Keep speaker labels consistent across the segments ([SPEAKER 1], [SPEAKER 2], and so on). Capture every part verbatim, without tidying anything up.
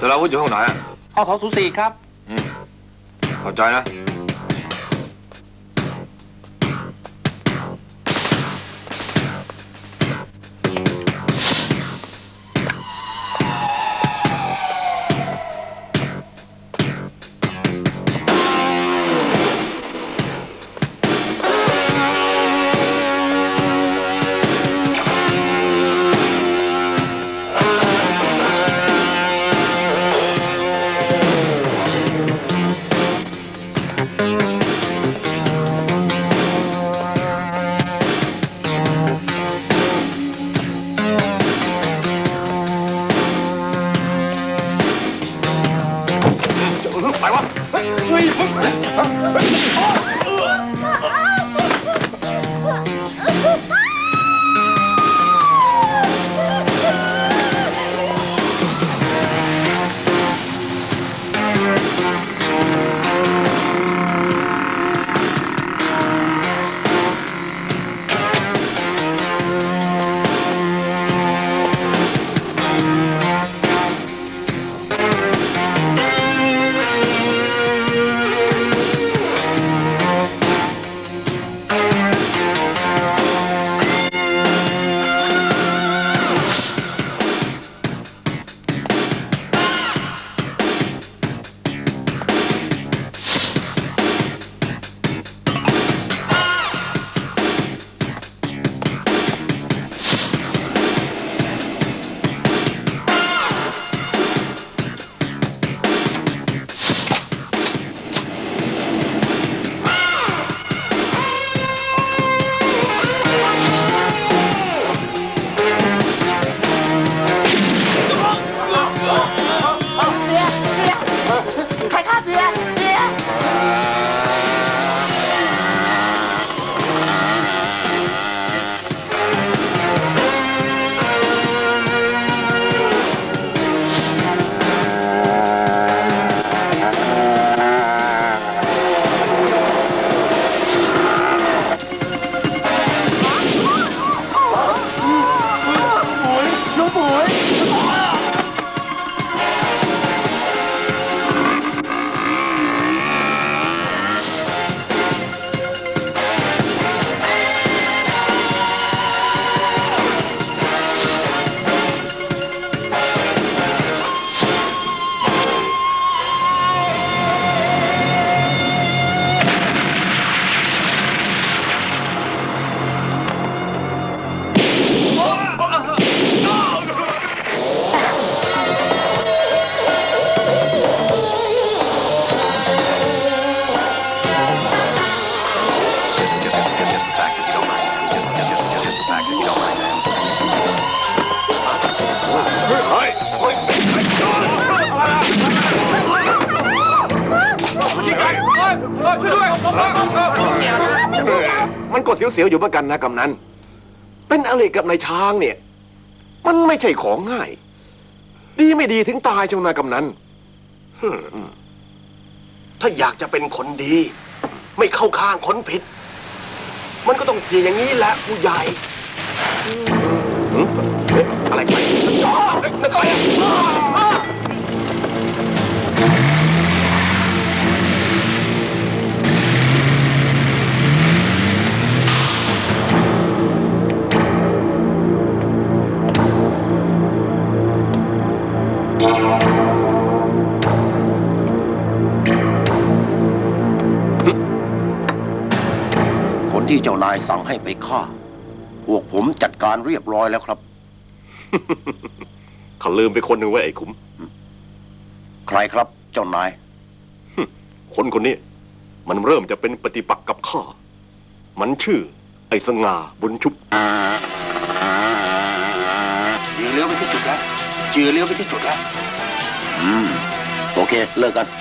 [SPEAKER 1] สราวุธอยู่ห้องไหน
[SPEAKER 2] ห้องสองศูนย์สี่ครับ
[SPEAKER 1] อืมเข้าใจนะ
[SPEAKER 3] มันก็เสียวๆอยู่เหมือนกันนะกำนันเป็นอะไรกับนายช้างเนี่ยมันไม่ใช่ของง่ายดีไม่ดีถึงตายจังนะกำนัน
[SPEAKER 4] ถ้าอยากจะเป็นคนดีไม่เข้าข้างคนผิดมันก็ต้องเสียอย่างนี้แหละผู้ใหญ่อะไรไปจ้าไม่ก่อย
[SPEAKER 5] ที่เจ้านายสั่งให้ไปฆ่าพวกผมจัดการเรียบร้อยแล้วครับ
[SPEAKER 3] เขาลืมไปคนหนึ่งไว้ไอ้ขุม
[SPEAKER 5] ใครครับเจ้านาย
[SPEAKER 3] คนคนนี้มันเริ่มจะเป็นปฏิปักษ์กับข้ามันชื่อไอ้สง่าบุญชุบ
[SPEAKER 4] จือเลี้ยวไปที่จุดแล้วจือเลี้ยวไปที่จุดแล้ว
[SPEAKER 5] อืมโอเคเลิกกัน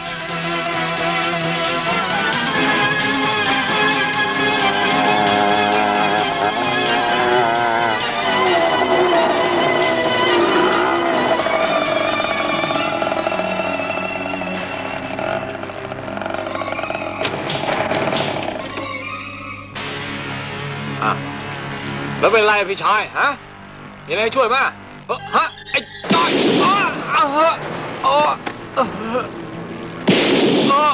[SPEAKER 1] แล้วเป็นไรพี่ชายฮะยังไงช่วยมาฮะไอ้จ้อยอ้าเฮ้โอ้โอ้โอ้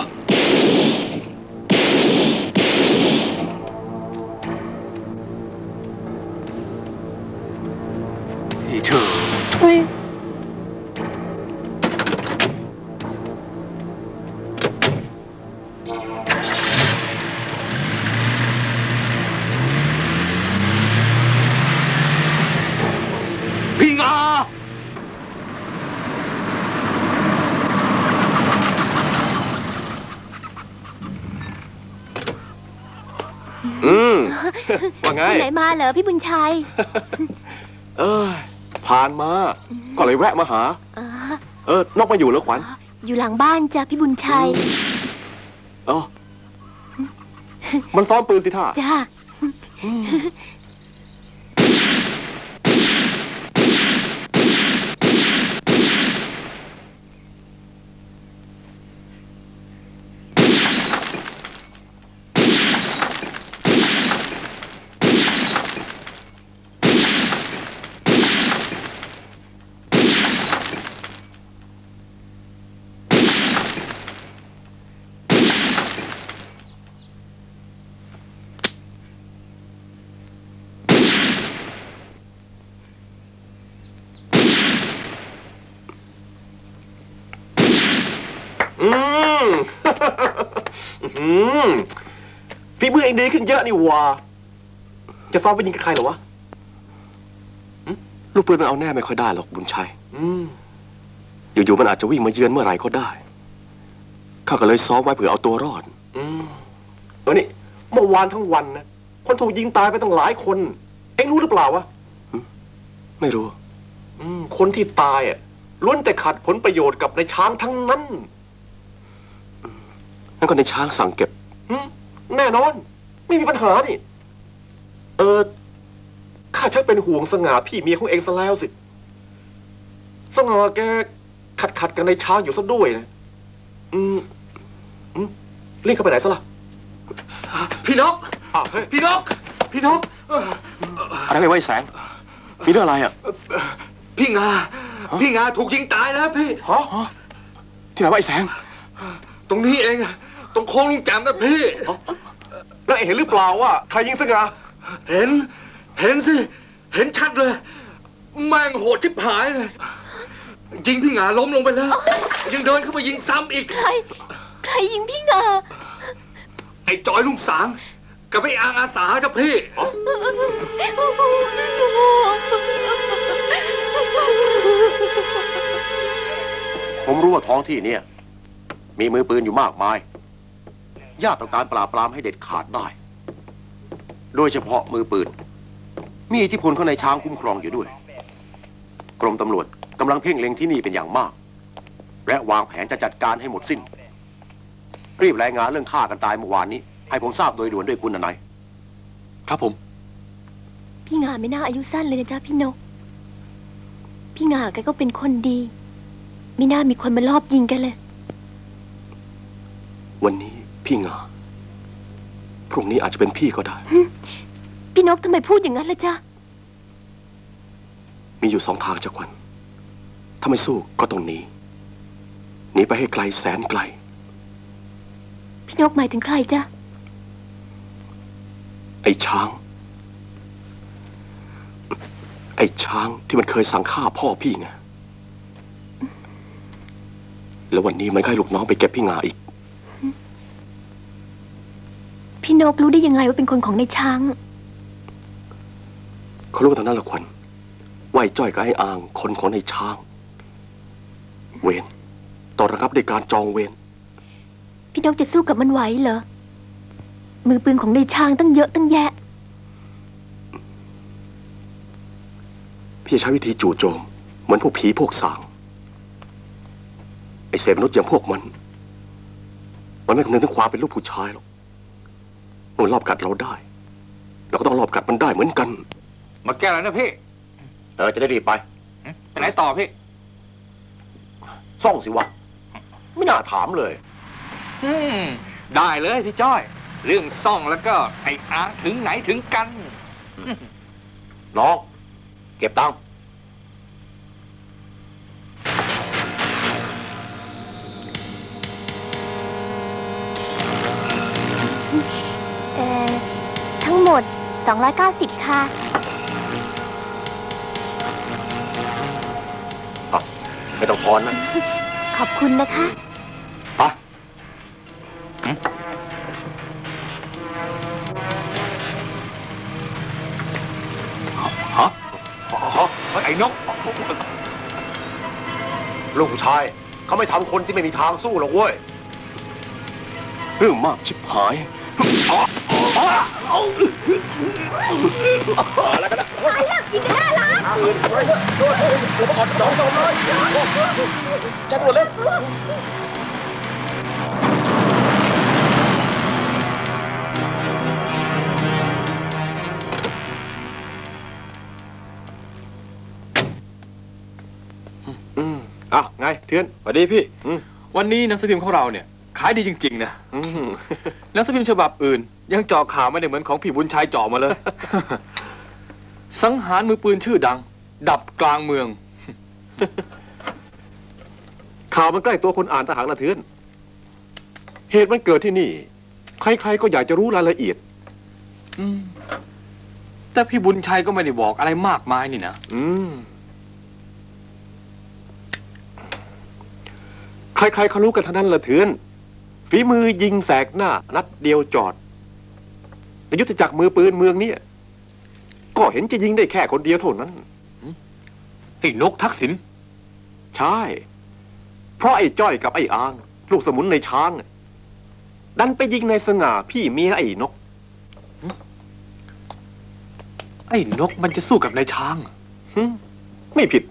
[SPEAKER 1] ที่เธอทุยพี่งา
[SPEAKER 3] อืม ว่าไง
[SPEAKER 2] ไปไหนมาเหรอพี่บุญชัย
[SPEAKER 3] เออผ่านมา ก็เลยแวะมาหา
[SPEAKER 2] อ๋อ
[SPEAKER 3] เออนกมาอยู่แล้วขวัญ
[SPEAKER 2] อยู่หลังบ้านจ้ะพี่บุญชัย
[SPEAKER 3] เออมันซ้อมปืนสิท่า
[SPEAKER 2] จ้า
[SPEAKER 3] อืม อืมฝีมือเองดีขึ้นเยอะนี่หว่าจะซ้อมไปยิงกับใครเหรอวะหึลูกปืนมันเอาแน่ไม่ค่อยได้หรอกบุญชัย อืมอยู่ๆมันอาจจะวิ่งมาเยือนเมื่อไหร่ก็ได้ข้าก็เลยซ้อมไว้เผื่อเอาตัวรอด อืมเออนี่เมื่อวานทั้งวันนะคนถูกยิงตายไปตั้งหลายคน เอ็งรู้หรือเปล่าวะหึไม่รู้ อืมคนที่ตายอ่ะล้วนแต่ขัดผลประโยชน์กับนายช้างทั้งนั้นนั่นก็ในช้างสั่งเก็บแน่นอน ไม่มีปัญหานี่ เออข้าชักเป็นห่วงสง่าพี่เมียของเองซะแล้วสิสง่าแกขัดขัดกันในช้างอยู่ซะด้วยนะอืมอืมรีบเข้าไปไหนซะล่ะ
[SPEAKER 1] พี่นก
[SPEAKER 3] อ้าวเฮ้ย
[SPEAKER 1] พี่นก พี่นก
[SPEAKER 3] อะไรไม่ไว้แสง มีเรื่องอะไรอ่ะ
[SPEAKER 1] พี่งา พี่งาถูกยิงตายแล้วพี่
[SPEAKER 3] ฮะที่ไหนไว้แสง
[SPEAKER 1] ตรงนี้เองอะตรงโค้งลุงแจมนะพี่
[SPEAKER 3] แล้วเองเห็นหรือเปล่าว่าใครยิงสง่า
[SPEAKER 1] เห็น เห็นสิ เห็นชัดเลย แม่งโหดชิบหายเลย ยิงพี่งาล้มลงไปแล้ว ยังเดินเข้ามายิงซ้ำอีก
[SPEAKER 2] ใคร ใครยิงพี่งา
[SPEAKER 1] ไอ้จอยลุงสางกับไอ้อางอาสาจ้ะพี่
[SPEAKER 5] ผมรู้ว่าท้องที่เนี่ยมีมือปืนอยู่มากมาย ยากต่อการปราบปรามให้เด็ดขาดได้ โดยเฉพาะมือปืน มีอิทธิพลของนายช้างคุ้มครองอยู่ด้วย กรมตำรวจกำลังเพ่งเล็งที่นี่เป็นอย่างมาก และวางแผนจะจัดการให้หมดสิ้น รีบรายงานเรื่องฆ่ากันตายเมื่อวานนี้ ให้ผมทราบโดยด่วนด้วยคุณนาย
[SPEAKER 3] ครับผม
[SPEAKER 2] พี่งาไม่น่าอายุสั้นเลยนะจ๊ะพี่นก พี่งาแกก็เป็นคนดีไม่น่ามีคนมาลอบยิงแกันเลย
[SPEAKER 3] วันนี้พี่งาพรุ่งนี้อาจจะเป็นพี่ก็ได้
[SPEAKER 2] พี่นกทำไมพูดอย่างนั้นล่ะจ๊ะ
[SPEAKER 3] มีอยู่สองทางจากวัน ถ้าไม่สู้ก็ต้องหนี หนีไปให้ไกลแสนไกล
[SPEAKER 2] พี่นกหมายถึงใครจ๊ะ
[SPEAKER 3] ไอ้ช้าง ไอ้ช้างที่มันเคยสั่งฆ่าพ่อพี่ไง แล้ววันนี้มันก็ให้ลูกน้องไปเก็บพี่งาอีก
[SPEAKER 2] พี่นกรู้ได้ยังไงว่าเป็นคนของนายช้าง
[SPEAKER 3] เขารู้กันทั้งนั้นละควันว่าไอ้จ้อยกับไอ้อางคนของนายช้าง เวรต่อระงับด้วยการจองเวร
[SPEAKER 2] พี่นกจะสู้กับมันไหวเหรอ มือปืนของนายช้างตั้งเยอะตั้งแยะ
[SPEAKER 3] พี่จะใช้วิธีจู่โจมเหมือนพวกผีพวกสาง ไอ้เศษมนุษย์อย่างพวกมัน มันไม่คำนึงถึงความเป็นลูกผู้ชายหรอกมันรอบกัดเราได้ เราก็ต้องรอบกัดมันได้เหมือนกัน
[SPEAKER 1] มาแก้แล้วนะพี่
[SPEAKER 5] เออจะได้รีบไป
[SPEAKER 1] ไปไหนต่อพี่
[SPEAKER 3] ซ่องสิวะ ไม่น่าถามเลย
[SPEAKER 1] อืม ได้เลยพี่จ้อย เรื่องซ่องแล้วก็ไอ้อาร์ถึงไหนถึงกัน
[SPEAKER 5] น้อง เก็บตังค์
[SPEAKER 2] มดสองร้อยเก้าสิบค่ะ
[SPEAKER 4] อ่ะไม่ต้องทอนนะ
[SPEAKER 2] ขอบคุณนะคะ
[SPEAKER 4] ไป
[SPEAKER 1] ฮะไอ้นก
[SPEAKER 4] ลูกผู้ชายเขาไม่ทำคนที่ไม่มีทางสู้หรอกเว้ย
[SPEAKER 5] เรื่องมากชิบหาย
[SPEAKER 4] แจ็คหมดเลย
[SPEAKER 3] อืมอ้าวไงเทือน
[SPEAKER 1] สวัสดีพี่
[SPEAKER 3] อืม
[SPEAKER 1] วันนี้หนังสือพิมพ์ของเราเนี่ย ขายดีจริง ๆ นะ
[SPEAKER 3] อืม
[SPEAKER 1] หนังสือพิมพ์ฉบับอื่น ยังเจาะข่าวไม่ได้เหมือนของพี่บุญชัยเจาะมาเลย สังหารมือปืนชื่อดัง ดับกลางเมือง
[SPEAKER 3] ข่าวมันใกล้ตัวคนอ่านทหารละเทือน เหตุมันเกิดที่นี่ ใครๆก็อยากจะรู้รายละเอียด
[SPEAKER 1] อืมแต่พี่บุญชัยก็ไม่ได้บอกอะไรมากมายนี่นะ
[SPEAKER 3] อืม ใครๆเขารู้กันทั้งนั้นละเทือน ฝีมือยิงแสกหน้า นัดเดียวจอดในยุทธจักรมือปืนเมืองนี้ก็เห็นจะยิงได้แค่คนเดียวเท่านั้น
[SPEAKER 1] ไอ้นกทักษิณ
[SPEAKER 3] ใช่ เพราะไอ้จ้อยกับไอ้อาง ลูกสมุนในช้าง ดันไปยิงในสง่าพี่เมียไอ้นก
[SPEAKER 1] ไอ้นกมันจะสู้กับนายช้าง
[SPEAKER 3] หึไม่ผิด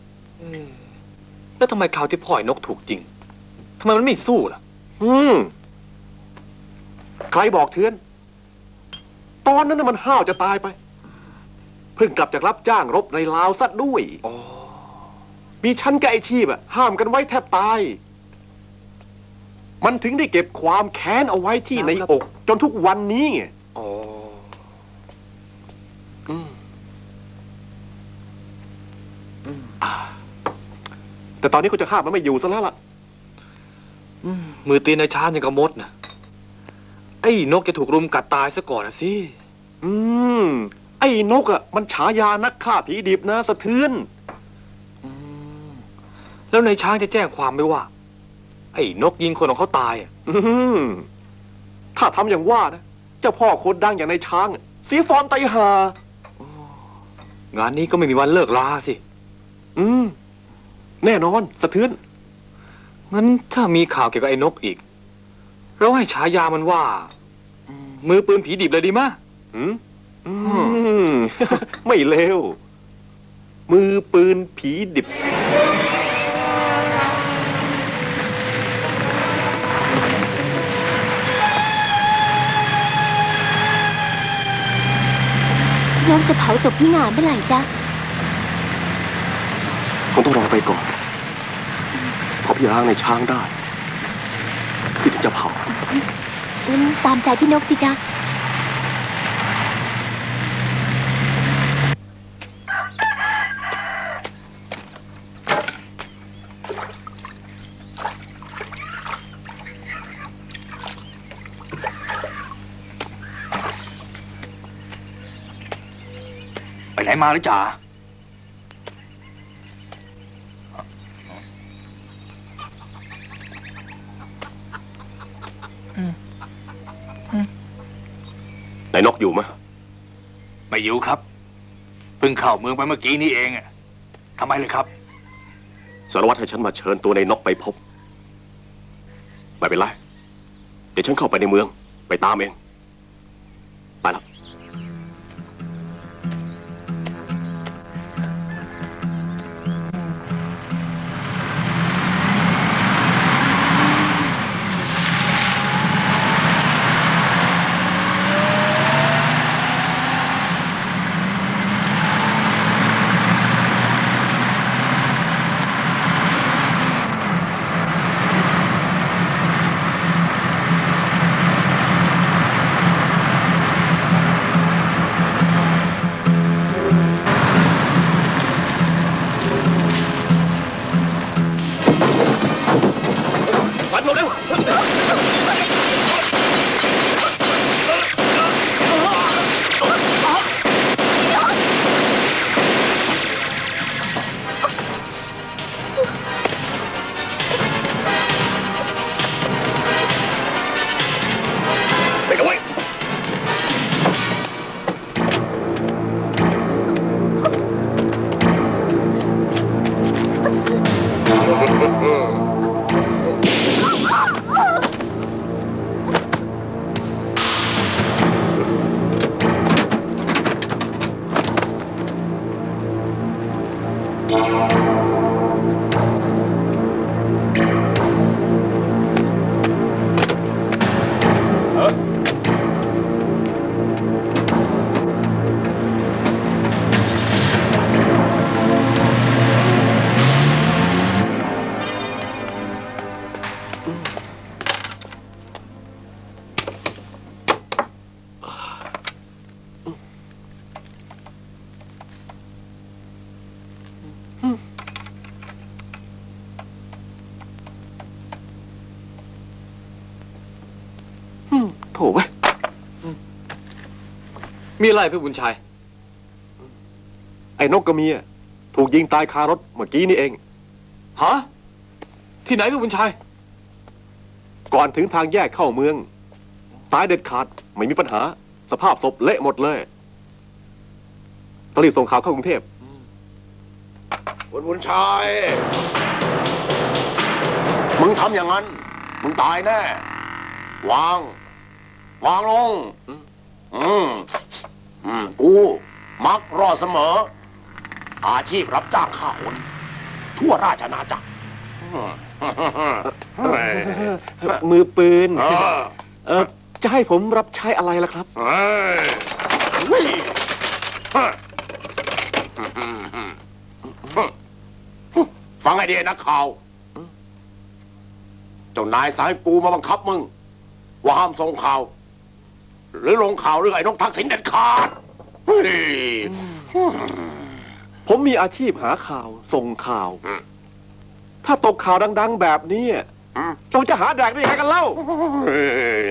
[SPEAKER 1] แล้วทำไมคราวที่พ่อไอ้นกถูกจริงทำไมมันไม่สู้ล่ะ
[SPEAKER 3] อืม ใครบอกเทือน ตอนนั้นน่ะมันห้าวจะตายไป เพิ่งกลับจากรับจ้างรบในลาวซะด้วย
[SPEAKER 1] อ๋อ
[SPEAKER 3] มีชั้นกับไอชีพอะห้ามกันไว้แทบตาย มันถึงได้เก็บความแค้นเอาไว้ที่ในอก จนทุกวันนี้ไง
[SPEAKER 1] อ๋อ
[SPEAKER 3] อืมอ่าแต่ตอนนี้ก็จะห้ามมันไม่อยู่ซะแล้วล่ะ
[SPEAKER 1] อืมมือตีนายช้างยังกระมดนะไอ้นกจะถูกรุมกัดตายซะก่อนนะสิ
[SPEAKER 3] อืม ไอ้นกอะมันฉายานักฆ่าผีดิบนะสะเทือน
[SPEAKER 1] อืมแล้วนายช้างจะแจ้งความไหมว่า ไอ้นกยิงคนของเขาตายอะ
[SPEAKER 3] อืม ถ้าทำอย่างว่านะ เจ้าพ่อคนดังอย่างในช้างอะเสียฟอร์มไตหา
[SPEAKER 1] งานนี้ก็ไม่มีวันเลิกลาสิ
[SPEAKER 3] อืม แน่นอนสะเทือน
[SPEAKER 1] งั้นถ้ามีข่าวเกี่ยวกับไอ้นกอีก เราให้ฉายามันว่าอืมมือปืนผีดิบเลยดีมะ
[SPEAKER 3] อืมอืม ไม่เลว มือปืนผีดิบ
[SPEAKER 2] น้องจะเผาศพพี่งาเมื่อไหร่จ๊ะ
[SPEAKER 5] คงต้องรอไปก่อน พอพี่ล้างในช้างได้ พี่ถึงจะเผา
[SPEAKER 2] งั้นตามใจพี่นกสิจ๊ะ
[SPEAKER 1] ไปไหนมาหรือจ่า
[SPEAKER 5] ไหนนกอยู่ไหม
[SPEAKER 6] ไม่อยู่ครับ เพิ่งเข้าเมืองไปเมื่อกี้นี้เองอะทำไมเลยครับ
[SPEAKER 5] สารวัตรให้ฉันมาเชิญตัวในนกไปพบ ไม่เป็นไร เดี๋ยวฉันเข้าไปในเมือง ไปตามเอง ไปแล้ว
[SPEAKER 3] โถ่เว้ย
[SPEAKER 1] มีอะไรพี่บุญชัย
[SPEAKER 3] ไอ้นกกระเมียถูกยิงตายคารถเมื่อกี้นี่เอง
[SPEAKER 1] ฮะ ที่ไหนพี่บุญชัย
[SPEAKER 3] ก่อนถึงทางแยกเข้าเมือง ตายเด็ดขาดไม่มีปัญหา สภาพศพเละหมดเลยต้องรีบส่งข่าวเข้ากรุงเทพ
[SPEAKER 5] คุณบุญชัย มึงทำอย่างนั้น มึงตายแน่ วาง วางลง อืม อืม กู มักรอดเสมอ อาชีพรับจ้างฆ่าคน ทั่วราชอาณาจักร
[SPEAKER 3] มือปืน
[SPEAKER 5] เออ
[SPEAKER 3] เออจะให้ผมรับใช้อะไรล่ะครับ
[SPEAKER 5] เฮ้ยวิ่งฮะฟังไอเดียนักข่าว เจ้านายสั่งให้กูมาบังคับมึง ว่าห้ามส่งข่าว หรือลงข่าวเรื่องไอ้นกทักษิณเด็ดขาดเฮ้ย
[SPEAKER 3] ผมมีอาชีพหาข่าวส่งข่าว
[SPEAKER 5] อืม
[SPEAKER 3] ถ้าตกข่าวดัง ๆ แบบนี้
[SPEAKER 5] อืม
[SPEAKER 3] เราจะหาแดกได้ยังไงกันเล่า
[SPEAKER 5] เฮ้ย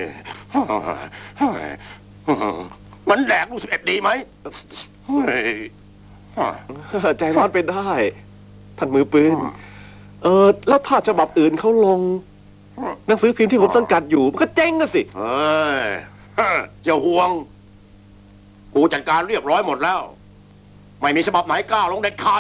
[SPEAKER 5] มันแดกลูกสิบเอ็ดดีไหมเฮ้ย
[SPEAKER 3] ใจร้อนไปได้ ท่านมือปืน เออแล้วถ้าฉบับอื่นเขาลง หนังสือพิมพ์ที่ผมสังกัดอยู่มันก็เจ๊งกันสิ
[SPEAKER 5] เฮ้ยเจ้าห่วง กูจัดการเรียบร้อยหมดแล้ว ไม่มีฉบับไหนกล้าลงเด็ดขาด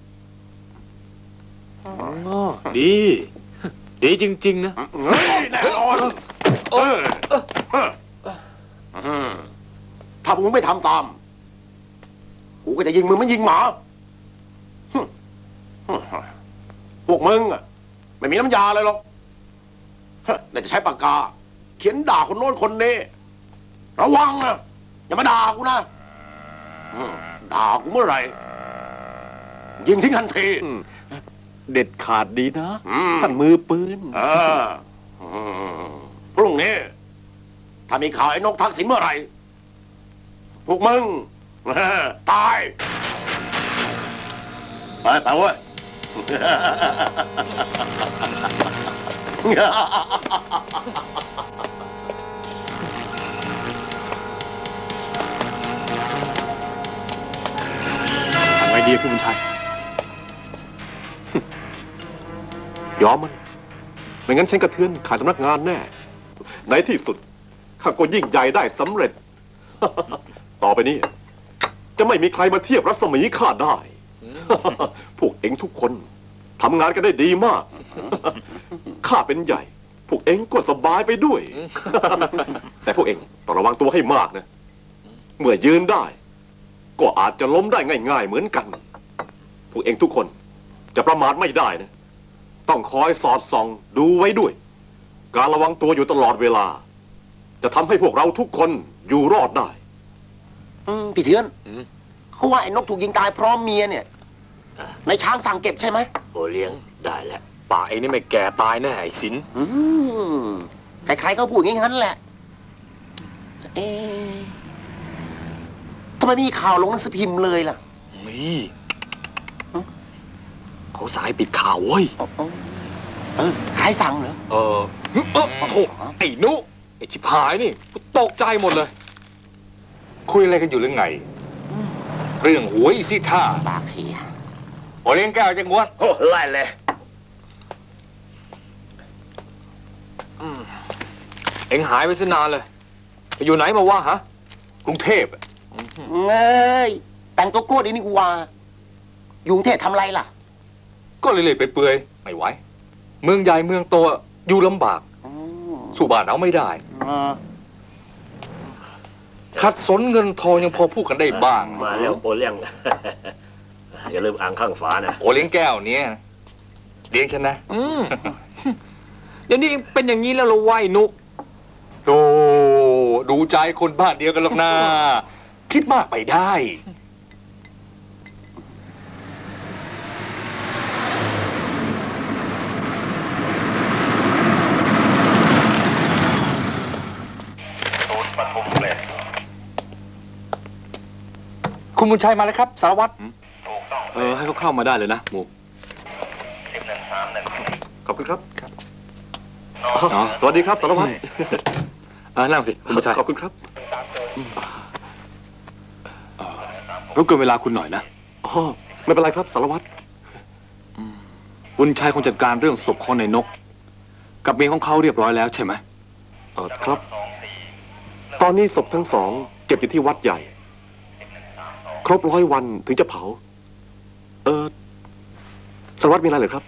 [SPEAKER 1] ดี ดีจริง ๆ นะ
[SPEAKER 5] เฮ้ยแน่นอนเออเอออืมถ้ามึงไม่ทำตาม กูก็จะยิงมึงไม่ยิงหมาฮึ่มพวกมึงอะไม่มีน้ำยาเลยหรอกฮะน่าจะใช้ปากกา เขียนด่าคนโน้นคนนี้ ระวังนะอย่ามาด่ากูนะอืมด่ากูเมื่อไหร่ ยิงทิ้งทันที
[SPEAKER 3] เด็ดขาดดีนะ
[SPEAKER 5] อืม
[SPEAKER 3] ท่านมือปืน
[SPEAKER 5] เอออืมพรุ่งนี้ ถ้ามีข่าวไอ้นกทักษิณเมื่อไหร่ พวกมึง ตาย ไปไปเว้ย
[SPEAKER 3] ทำไงดีพี่บุญชัย ยอมมัน ไม่งั้นฉันกระเทือนขายสำนักงานแน่ ในที่สุดข้าก็ยิ่งใหญ่ได้สำเร็จ ต่อไปนี้ จะไม่มีใครมาเทียบรัศมีข้าได้ พวกเอ็งทุกคนทำงานกันได้ดีมาก ข้าเป็นใหญ่ พวกเอ็งก็สบายไปด้วย แต่พวกเอ็งต้องระวังตัวให้มากนะ เมื่อยืนได้ ก็อาจจะล้มได้ง่ายๆเหมือนกัน พวกเอ็งทุกคนจะประมาทไม่ได้นะ ต้องคอยสอดส่องดูไว้ด้วย การระวังตัวอยู่ตลอดเวลา จะทำให้พวกเราทุกคนอยู่รอดได้
[SPEAKER 4] อืมพี่เทือนเขาว่าไอ้นกถูกยิงตายพร้อมเมียเนี่ย ในช้างสั่งเก็บใช่ไหม
[SPEAKER 1] โอเลี้ยงได้แล้วป่าไอ้นี่ไม่แก่ตายแน่ไอ้สิน
[SPEAKER 4] อืมใครๆก็พูดอย่างนั้นแหละ เอ๊ะทำไมไม่มีข่าวลงหนังสือพิมพ์เลยล่ะ
[SPEAKER 1] นี่เขาสายปิดข่าวเว้ย
[SPEAKER 4] อ๋อเออใครสั่งเหรอ
[SPEAKER 1] เออเออโถไอ้นุไอ้ชิบหายนี่ตกใจหมดเลย
[SPEAKER 6] คุยอะไรกันอยู่หรือไง เรื่องหวยสิท่า
[SPEAKER 4] ปากเสีย
[SPEAKER 6] โอเลี้ยงแก้วจังงวน
[SPEAKER 1] โอ้ไล่เลยเอ็งหายไปซะนานเลยไปอยู่ไหนมาวะฮะ
[SPEAKER 6] กรุงเทพอะ
[SPEAKER 4] เงยแต่งตัวโก้ดีนี่กูว่าอยู่กรุงเทพทำไรล่ะ
[SPEAKER 6] ก็เลยเลยไปเปื่อยๆไม่ไหว เมืองใหญ่เมืองโตอยู่ลำบาก
[SPEAKER 4] อืม
[SPEAKER 6] สู้บ้านเอาไม่ได้
[SPEAKER 4] อ่า
[SPEAKER 6] ขัดสนเงินทองยังพอพูดกันได้บ้าง
[SPEAKER 7] มาแล้วโอเลี้ยง อย่าลืมอ่างข้างฝานะ
[SPEAKER 6] โอเลี้ยงแก้วเนี้ยเลี้ยงฉันนะ
[SPEAKER 1] อืมเดี๋ยวนี้เป็นอย่างนี้แล้วเหราไหวนุ
[SPEAKER 6] โธ่ดูใจคนบ้านเดียวกันหรอกนะคิดมากไปได้ คุณบุญชัยมาแล้วครับ สารวัตร
[SPEAKER 1] เออให้เขาเข้ามาได้เลยนะหมู
[SPEAKER 3] ขอบคุณครับ
[SPEAKER 1] อ๋อ
[SPEAKER 3] สวัสดีครับสารวัตร เอ
[SPEAKER 1] อ่านั่งสิคุณบุญชัย
[SPEAKER 3] ขอบคุณครับ
[SPEAKER 1] รบกวนเวลาคุณหน่อยนะ
[SPEAKER 3] อ๋อไม่เป็นไรครับสารวัตร
[SPEAKER 1] บุญชัยคงจัดการเรื่องศพของนายนก กับเมียของเขาเรียบร้อยแล้วใช่ไหม
[SPEAKER 3] เออครับ ตอนนี้ศพทั้งสองเก็บอยู่ที่วัดใหญ่ ครบร้อยวันถึงจะเผา เออสารวัตรมีอะไรเหรอครับ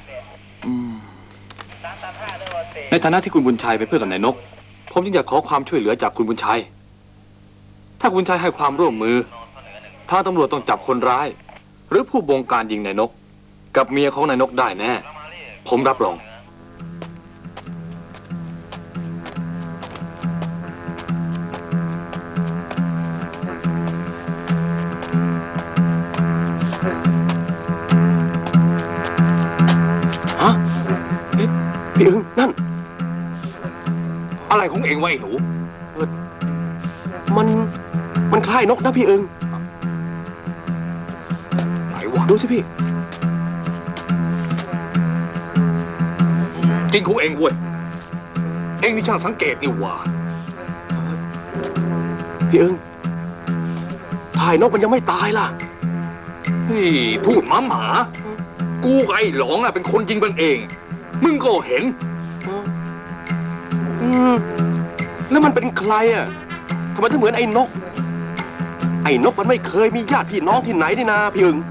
[SPEAKER 1] ในฐานะที่คุณบุญชัยเป็นเพื่อนกับนายนก ผมจึงอยากขอความช่วยเหลือจากคุณบุญชัย ถ้าคุณบุญชัยให้ความร่วมมือถ้าตำรวจต้องจับคนร้าย หรือผู้บงการยิงนายนก กับเมียของนายนกได้แน่ ผมรับรอง
[SPEAKER 3] ฮะเอ๊ะพี่อึงนั่น
[SPEAKER 1] อะไรของเองวะไอ้หนู
[SPEAKER 3] มัน มันคล้ายนกนะพี่อึง
[SPEAKER 1] ไหนวะ
[SPEAKER 3] ดูสิพี่
[SPEAKER 1] จริงของเองเว้ย เองนี่ช่างสังเกตนี่หว่า
[SPEAKER 3] พี่อึงถ่ายนกมันยังไม่ตายล่ะ
[SPEAKER 1] เฮ้ยพูดหมาหมา กูกับไอ้หลองน่ะเป็นคนยิงมันเอง มึงก็เห็น
[SPEAKER 3] อืมแล้วมันเป็นใครอ่ะทำไมถึงเหมือนไอ้นก ไอ้นกมันไม่เคยมีญาติพี่น้องที่ไหนนี่นาพี่อึง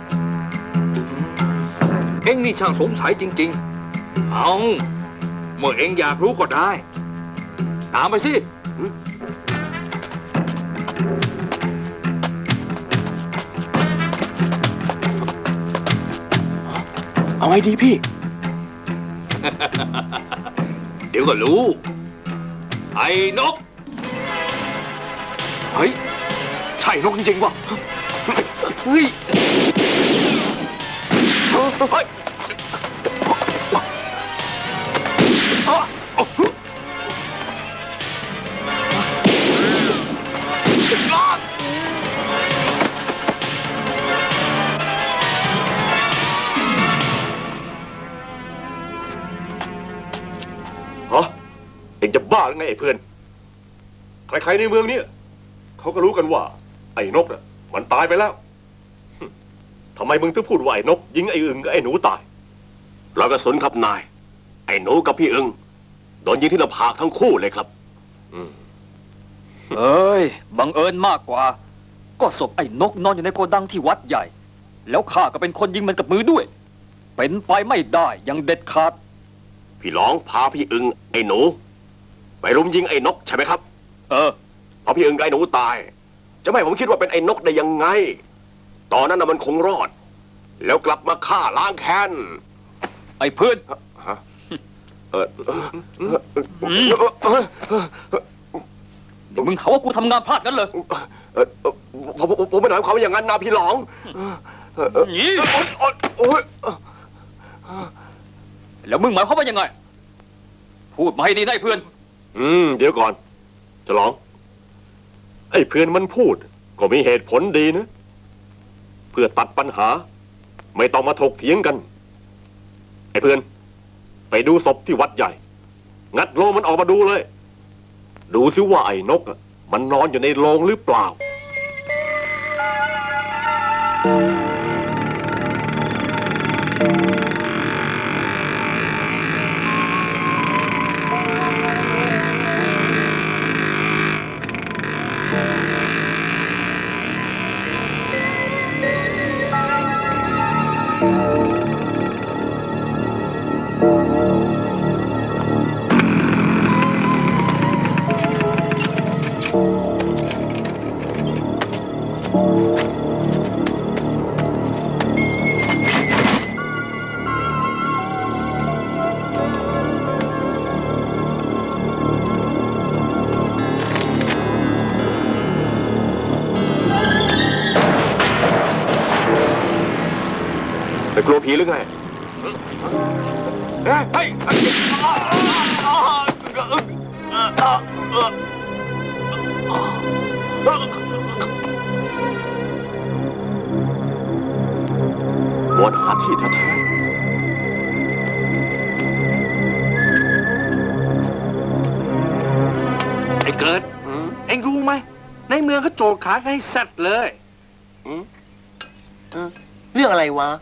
[SPEAKER 1] เอ็งนี่ช่างสงสัยจริงๆ เอาเมื่อเอ็งอยากรู้ก็ได้ ตามไปสิ
[SPEAKER 3] เอาไงดีพี่
[SPEAKER 1] เดี๋ยวก็รู้ ไอ้นก เฮ้ย ใช่นกจริงๆวะ
[SPEAKER 3] เฮ้ยเฮ้ย ฮะเอ็งจะบ้าหรือไงไอ้เพื่อน ใครๆในเมืองนี้เขาก็รู้กันว่า ไอ้นกน่ะมันตายไปแล้วหึทำไมมึงถึงพูดว่าไอ้นก ยิงไอ้อึ่งกับไอ้หนูตาย
[SPEAKER 5] เรากระสุนครับนาย ไอ้หนูกับพี่อึงโดนยิงที่หน้าผากทั้งคู่เลยครับ
[SPEAKER 8] เอ้ย บังเอิญมากกว่า ก็ศพไอ้นกนอนอยู่ในโกดังที่วัดใหญ่ แล้วข้าก็เป็นคนยิงมันกับมือด้วย เป็นไปไม่ได้อย่างเด็ดขาด
[SPEAKER 5] พี่ร้องพาพี่อึงไอ้หนู ไปรุมยิงไอ้นกใช่ไหมครับ
[SPEAKER 8] เออ
[SPEAKER 5] พอพี่อึงกับไอ้หนูตาย จะไม่ให้ผมคิดว่าเป็นไอ้นกได้ยังไง ตอนนั้นน่ะมันคงรอด แล้วกลับมาฆ่าล้างแค้น
[SPEAKER 8] ไอ้เพื่อน
[SPEAKER 5] ฮะเออเออเออ
[SPEAKER 8] เดี๋ยวมึงหาว่ากูทำงานพลาดกันเลย
[SPEAKER 5] เออเออผมผมผมไม่ได้หมายความว่าอย่างนั้นนะพี่หลองเออเออ
[SPEAKER 8] หนี
[SPEAKER 5] โอ๊ยโอ๊ย
[SPEAKER 8] แล้วมึงหมายความว่ายังไง พูดมาให้ดีนะไอ้เพื่อน
[SPEAKER 3] อืม เดี๋ยวก่อนฉลอง ไอ้เพื่อนมันพูด ก็มีเหตุผลดีนะ เพื่อตัดปัญหา ไม่ต้องมาถกเถียงกัน ไอ้เพื่อน ไปดูศพที่วัดใหญ่ งัดโลงมันออกมาดูเลย ดูซิว่าไอ้นกอะมันนอนอยู่ในโลงหรือเปล่า ไปกลัวผีหรือไงเฮ้ยเฮ้ยวนหาที่แท้ๆ
[SPEAKER 6] ในเมืองเขาโจกขากันให้เสร็จเลย
[SPEAKER 4] เรื่องอะไรวะ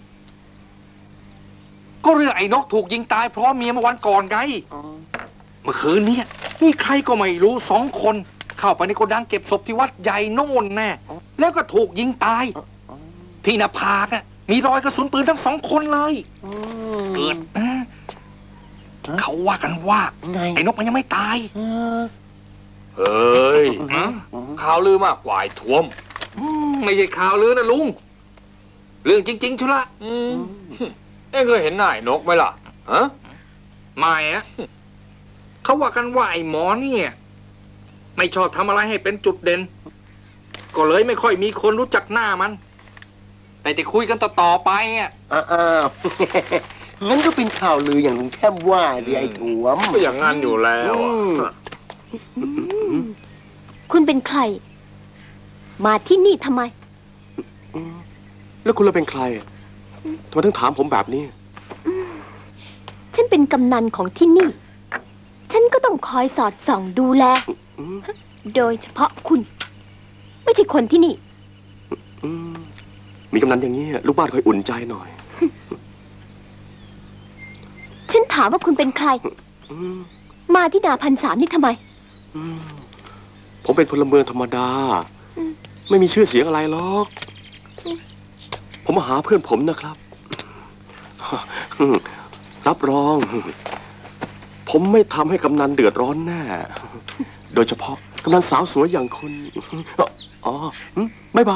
[SPEAKER 6] ก็เรื่องไอ้นกถูกยิงตายเพราะเมียเมื่อวันก่อนไงเมื่อคืนเนี่ยมีใครก็ไม่รู้สองคน เข้าไปในโกดังเก็บศพที่วัดใหญ่โน่นแน่แล้วก็ถูกยิงตาย ที่หน้าผากอ่ะมีรอยกระสุนปืนทั้งสองคนเลยเกิดนะเขาว่ากันว่าไอ้นกมันยังไม่ตาย
[SPEAKER 1] เฮ้ยข่าวลือมากกว่าไอ้ท่วม
[SPEAKER 6] ไม่ใช่ข่าวลือนะลุงเรื่องจริงๆชุละ
[SPEAKER 1] เอ็งเคยเห็นหน้าไอ้นกไหมล่ะฮะ
[SPEAKER 6] ไม่อะเขาว่ากันว่าไอ้หมอเนี่ยไม่ชอบทำอะไรให้เป็นจุดเด่น ก็เลยไม่ค่อยมีคนรู้จักหน้ามันแต่จะคุยกันต่อๆไปอ่ะ
[SPEAKER 4] อ้าวงั้นก็เป็นข่าวลืออย่างลุงแช่มว่าสิไอ้ถวม
[SPEAKER 1] ก็อย่างงั้นอยู่แล้วอะ
[SPEAKER 2] คุณเป็นใคร มาที่นี่ทำไม
[SPEAKER 5] แล้วคุณเราเป็นใครทำไมถึงถามผมแบบนี้
[SPEAKER 2] ฉันเป็นกำนันของที่นี่ ฉันก็ต้องคอยสอดส่องดูแล โดยเฉพาะคุณ ไม่ใช่คนที่นี่
[SPEAKER 5] อืมมีกำนันอย่างนี้ลูกบ้านคอยอุ่นใจหน่อย
[SPEAKER 2] ฉันถามว่าคุณเป็นใคร
[SPEAKER 5] อืม
[SPEAKER 2] มาที่นาพันสามนี่ทำไม
[SPEAKER 5] อืมผมเป็นพลเมืองธรรมดา ไม่มีชื่อเสียงอะไรหรอก ผมมาหาเพื่อนผมนะครับ รับรอง ผมไม่ทำให้กำนันเดือดร้อนแน่ โดยเฉพาะกำนันสาวสวยอย่างคุณ อ๋อบ๊ายบาย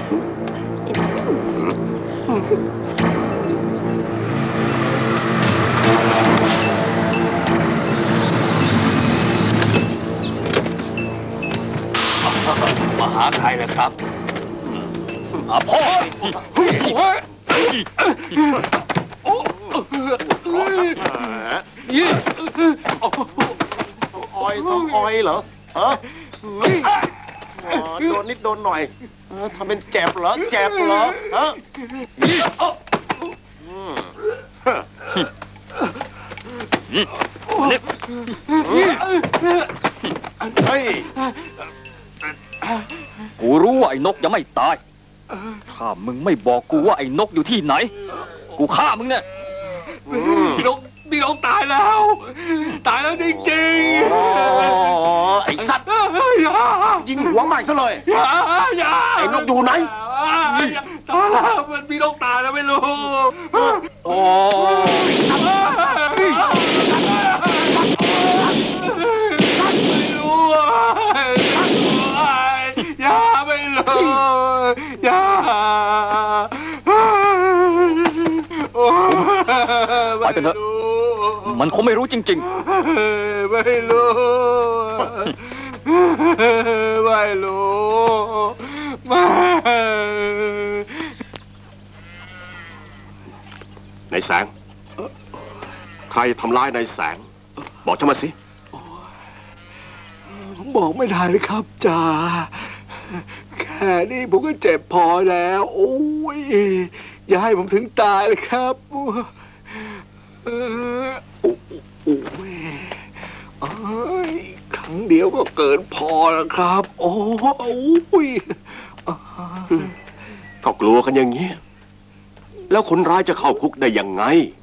[SPEAKER 6] มาหาใครล่ะครับอาพ่อ
[SPEAKER 5] ออยสองออยเหรอฮะนี่อ๋อโดนนิดโดนหน่อยเออทำเป็นเจ็บเหรอ เจ็บเหรอฮะเฮ้ย
[SPEAKER 8] กูรู้ว่าไอ้นกยังไม่ตาย ถ้ามึงไม่บอกกูว่าไอ้นกอยู่ที่ไหน กูฆ่ามึงเนี่ย
[SPEAKER 6] พี่นกพี่นกตายแล้ว ตายแล้วจริงๆ
[SPEAKER 5] อ๋อไอ้สัตว์
[SPEAKER 6] อย่า
[SPEAKER 5] ยิงหัวใหม่ซะเลย
[SPEAKER 6] อย่าอย่า
[SPEAKER 5] ไอ้นกอยู่ไหน
[SPEAKER 6] อย่าตายแล้วมันพี่นกตายแล้วไม่รู้
[SPEAKER 5] โอ้
[SPEAKER 6] ไม่รู้อย่าไม่รู้อย่า
[SPEAKER 8] ไปกันเถอะ มันคงไม่รู้จริง
[SPEAKER 6] ไม่รู้ไม่รู้ไม่
[SPEAKER 5] ในแสง ใครทำร้ายในแสง บอกฉันมาสิ
[SPEAKER 9] ผมบอกไม่ได้เลยครับจ่าแค่นี้ผมก็เจ็บพอแล้ว โอ้ยอย่าให้ผมถึงตายเลยครับเออโอ้โอ้ยเอ้ยครั้งเดียวก็เกินพอแล้วครับ โอ้ย
[SPEAKER 5] ก็กลัวกันอย่างนี้ แล้วคนร้ายจะเข้าคุกได้ยังไง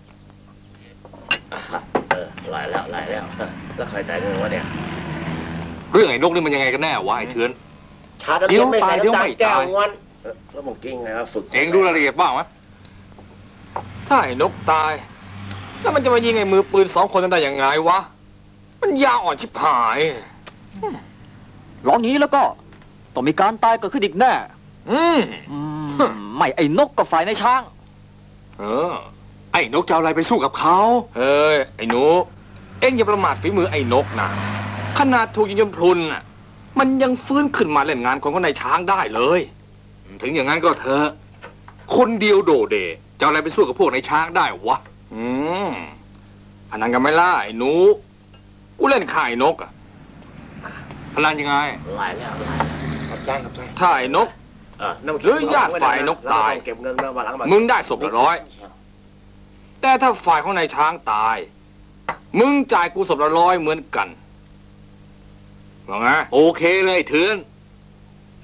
[SPEAKER 7] เออหลายแล้วหลายแล้ว แล้วใครจ่ายเงินวะเนี่ย
[SPEAKER 1] เรื่องไอ้นกนี่มันยังไงกันแน่วะไอ้เถือน
[SPEAKER 4] ชาดำเย็นไม่ใส่น้ำตาลแก้วงอน
[SPEAKER 7] แล้วมึงกิ้งไงวะฝึก
[SPEAKER 1] เองดูรายละเอียดบ้างไหมถ้าไอ้นกตาย แล้วมันจะมายิงไอ้มือปืนสองคนนั้นได้ยังไงวะ มันยาวอ่อนชิบหาย
[SPEAKER 8] ๆ ร้องนี้แล้วก็ต้องมีการตายเกิดขึ้นอีกแน่
[SPEAKER 1] อืม
[SPEAKER 8] อืมไม่ไอ้นกกับฝ่ายในช้าง
[SPEAKER 1] เออ ไอ้นกจะเอาอะไรไปสู้กับเขาเฮ้ย ไอ้หนู เอ็งอย่าประมาทฝีมือไอ้นกนะ ขนาดถูกยิงจนพรุนน่ะ มันยังฟื้นขึ้นมาเล่นงานของคนในช้างได้เลย ถึงอย่างนั้นก็เถอะ คนเดียวโดเดจะเอาอะไรไปสู้กับพวกในช้างได้วะ อืมพนันกันไหม่ล่ะไอ้หนู กูเล่นข่ายนกอะพนันยังไง
[SPEAKER 7] หลายแล้วหลายแล้วขอบใจขอบใจ
[SPEAKER 1] ถ้าไอ้นก
[SPEAKER 7] เออนั่นมัน
[SPEAKER 1] หรือญาติฝ่ายนกตาย
[SPEAKER 7] เก็บเงินมาวันหลังมา
[SPEAKER 1] มึงได้ศพละร้อย แต่ถ้าฝ่ายของนายช้างตาย มึงจ่ายกูศพละร้อยเหมือนกันว่าไงโอเคเลยเถือน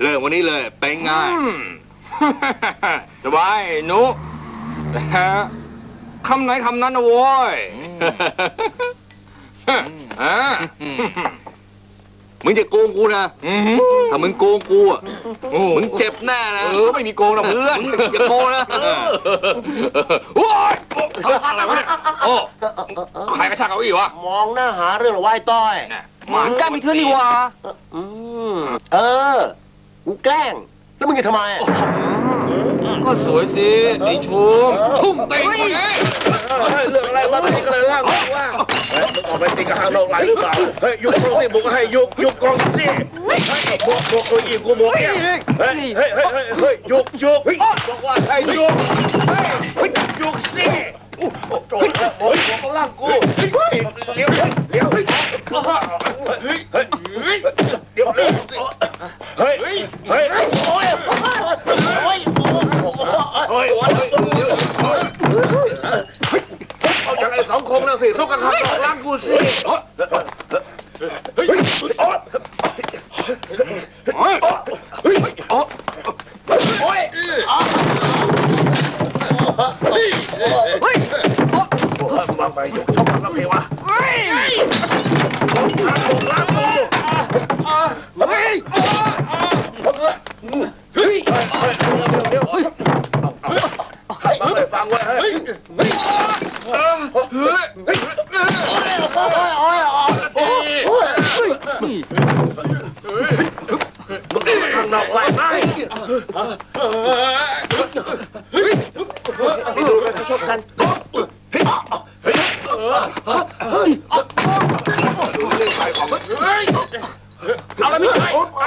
[SPEAKER 6] เริ่มวันนี้เลยเป็นไงสบายหนูนะฮะคำไหนคำนั้นนะโว้ยมึงจะโกงกูนะถ้ามึงโกงกูอ่ะมึงเจ็บแน่นะเออไม่มีโกงนะเพื่อนอย่าโกงนะโอ้ยอะไรวะเนี่ยโอ้ใครกระชากเก้าอี้วะ
[SPEAKER 4] มองหน้าหาเรื่องเหรอวะไอ้ต้อย
[SPEAKER 8] หมานกล้ามีเธอนี่หว่า
[SPEAKER 4] อืมเออกูแกล้งแล้วมึงจะทำไม
[SPEAKER 6] ก็สวยสิไอ้ชุมชุ่มเต็งไง
[SPEAKER 7] เรื่องอะไรวะตีกันเลยล่างว่างเฮ้ยมึงออกไปตีกันข้างนอกไหลหรือเปล่าเฮ้ยยุกกองสิบุกให้ยุกยุกกองสิเฮ้ยบวกบวกคนอีกกูบวกเนี่ยเฮ้ยเฮ้ยเฮ้ยเฮ้ยยุกยุกบอกว่าให้ยุกเฮ้ยยุกสิโอ้ยโอ้ยบวกล่างกูเลี้ยวเลี้ยวเฮ้ยเฮ้ยเฮ้ยเดี๋ยวเลี้ยวเฮ้ยเฮ้ยเฮ้ยโอ้ยโอ้ยโอ้ยเอาจากไอ้สองคงนั่นสิสู้กันข้างนอกล้างกูสิเฮ้ยโอ้ยโอ้ยโอ้ยโอ้ยเฮ้ยมาไปยกชกกันแล้วไงวะเฮ้ยล้างกูล้างกูเฮ้ยเฮ้ยเดี๋ยวเดี๋ยวเฮ้ยมาเลยฟังไว้เฮ้ยเฮ้ยเฮ้ยเฮ้ยโอ้ยโอ้ยโอ้ยโอ้ยนี่มึงข้างนอกไล่ไหมเฮ้ยไปดูกันชกกันเฮ้ยเฮ้ยเฮ้ยดูเรื่องใส่ของเฮ้ยเอาละไม่ใช่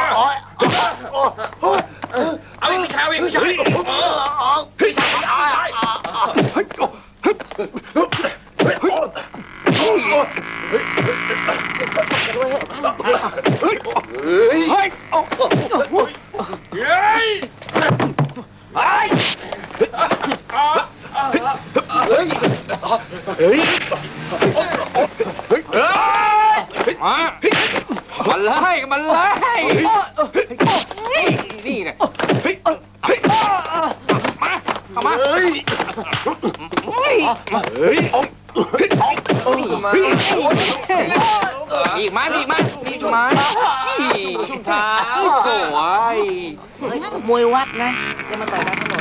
[SPEAKER 7] เอาไม่ใช่ไม่ใช่เฮ้ยใช่ใช่เฮ้ยเฮ้ยเฮ้ยเฮ้ยเฮ้ยเฮ้ยเฮ้ยมันไล่มันไล่นี่ไงมาเข้ามาเฮ้ยเฮ้ยเฮ้ยมาอีกมาอีกมาอีกมาชุ่มเท้าสวยมวยวัดนะจะมาต่อยกันถนน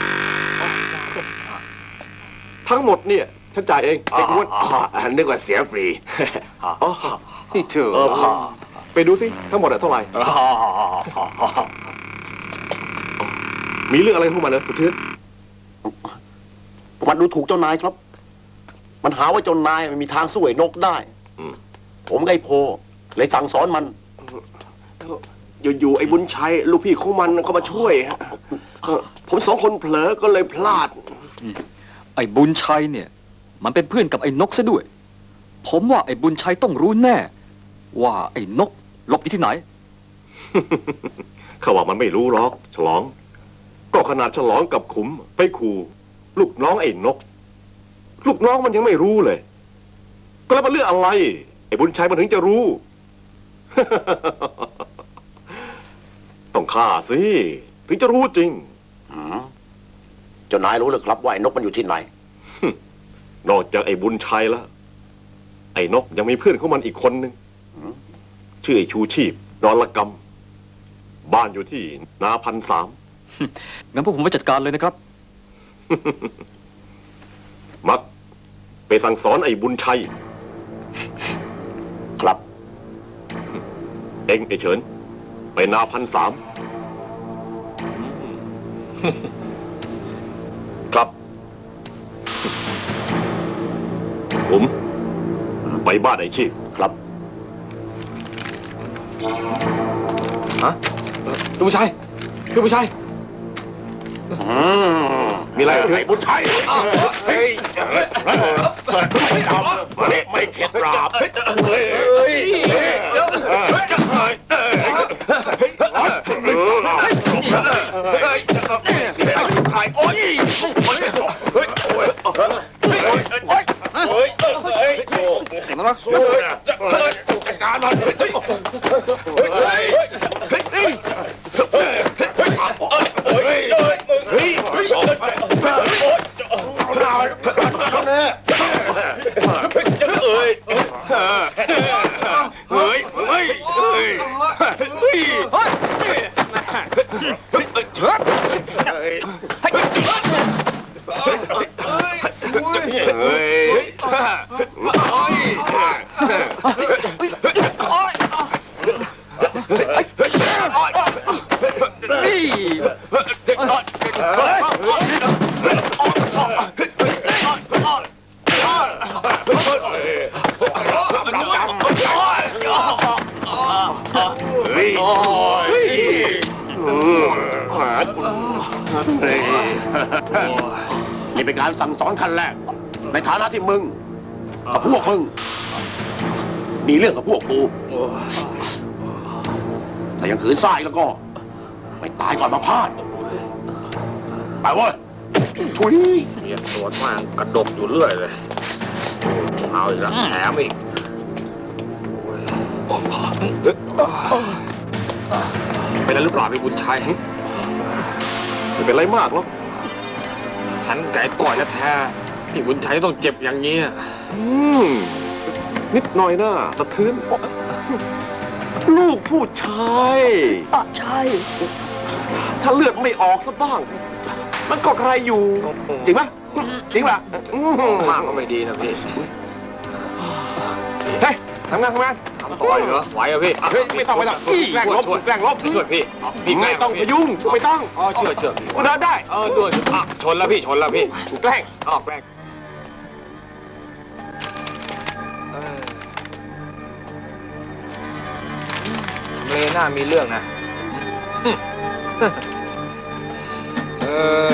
[SPEAKER 3] ทั้งหมดเนี่ยฉันจ่ายเองไอ้คุณ
[SPEAKER 7] นึกว่าเสียฟรี
[SPEAKER 3] อ๋อนี่เธอไปดูสิทั้งหมดเท่าไหร่มีเรื่องอะไรเข้ามาเลยสุดที่
[SPEAKER 5] มันดูถูกเจ้านายครับ มันหาว่าเจ้านายไม่มีทางสู้ไอ้นกได้ผมไอ้โพเลยสั่งสอนมันอยู่ๆไอ้บุญชัยลูกพี่ของมันก็มาช่วยผมสองคนเผลอก็เลยพลาด
[SPEAKER 8] ไอ้บุญชัยเนี่ยมันเป็นเพื่อนกับไอ้นกซะด้วยผมว่าไอ้บุญชัยต้องรู้แน่ว่าไอ้นกหลบอยู่ที่ไหน
[SPEAKER 3] เขาว่ามันไม่รู้หรอกฉลองก็ขนาดฉลองกับขุมไปขู่ลูกน้องไอ้นกลูกน้องมันยังไม่รู้เลยก็แล้วมันเรื่องอะไรไอ้บุญชัยมันถึงจะรู้ ต้องฆ่าสิถึงจะรู้จริง
[SPEAKER 5] เจ้านายรู้เลยครับว่าไอ้นกมันอยู่ที่ไหน
[SPEAKER 3] นอกจากไอ้บุญชัยแล้วไอ้นกยังมีเพื่อนของมันอีกคนนึงชื่อไอ้ชูชีพนอนละกำบ้านอยู่ที่นาพันสาม
[SPEAKER 8] งั้นพวกผมไปจัดการเลยนะครับ
[SPEAKER 3] มักไปสั่งสอนไอ้บุญชัย
[SPEAKER 5] ครับ
[SPEAKER 3] เอ็งไอ้เฉินไปนาพันสามครับผมไปบ้านไอ้ชีพ
[SPEAKER 5] ครับ
[SPEAKER 1] ฮะพี่บุญชัยพี่บุญชัย
[SPEAKER 3] มีอะไร
[SPEAKER 5] ไอ้บุญชัยเฮ้ยไม่เข็ดหลาบเฮ้ย
[SPEAKER 7] ขายโอ้ยเฮ้ยเฮ้ยโอ้ยโอ้ยโอ้ยเฮ้ยเฮ้ยเห็นไหมสู้จะเฮ้ยจัดการมันเฮ้ยเฮ้ยเฮ้ยเฮ้ย
[SPEAKER 5] นี่เป็นการสั่งสอนขั้นแรกในฐานะที่มึงกับพวกมึงมีเรื่องกับพวกกูแต่ยังขืนซ่าอีกแล้วก็ไม่ตายก่อนมาพลาดไปเว้ยทุย
[SPEAKER 7] เมียสวนมากกระดกอยู่เรื่อยเลยเอาอีกแล้วแถมอีก
[SPEAKER 1] เป็นอะไรหรือเปล่าพี่บุญชัย
[SPEAKER 3] ไม่เป็นไรมากหรอก
[SPEAKER 1] ฉันไก่ต่อยแล้วแท้พี่บุญชัยต้องเจ็บอย่างนี้
[SPEAKER 3] อืมนิดหน่อยนะสะเทือนลูกผู้ชายอ่ะใช่ ถ้าเลือดไม่ออกซะบ้าง มันก็ใครอยู่ จริงปะจริงปะ
[SPEAKER 1] มากก็ไม่ดีนะพี่
[SPEAKER 3] เฮ้ยทำงานทำงาน
[SPEAKER 1] ทำต่อยเหรอไหวอะพี่
[SPEAKER 3] เฮ้ยไม่ต้องไม่ต้องแกล้งลบแกล้งลบ
[SPEAKER 1] ช่วยพี่พี่
[SPEAKER 3] ไม่ต้องพยุงไม่ต้อง
[SPEAKER 1] อ๋อเชื่อเชื่อ
[SPEAKER 3] กูเดินได้
[SPEAKER 1] เออด้วยอ่ะชนแล้วพี่ชนแล้วพี่
[SPEAKER 3] กูแกล้ง
[SPEAKER 1] อ๋อแกล้งทำเลหน้ามีเรื่องนะเออ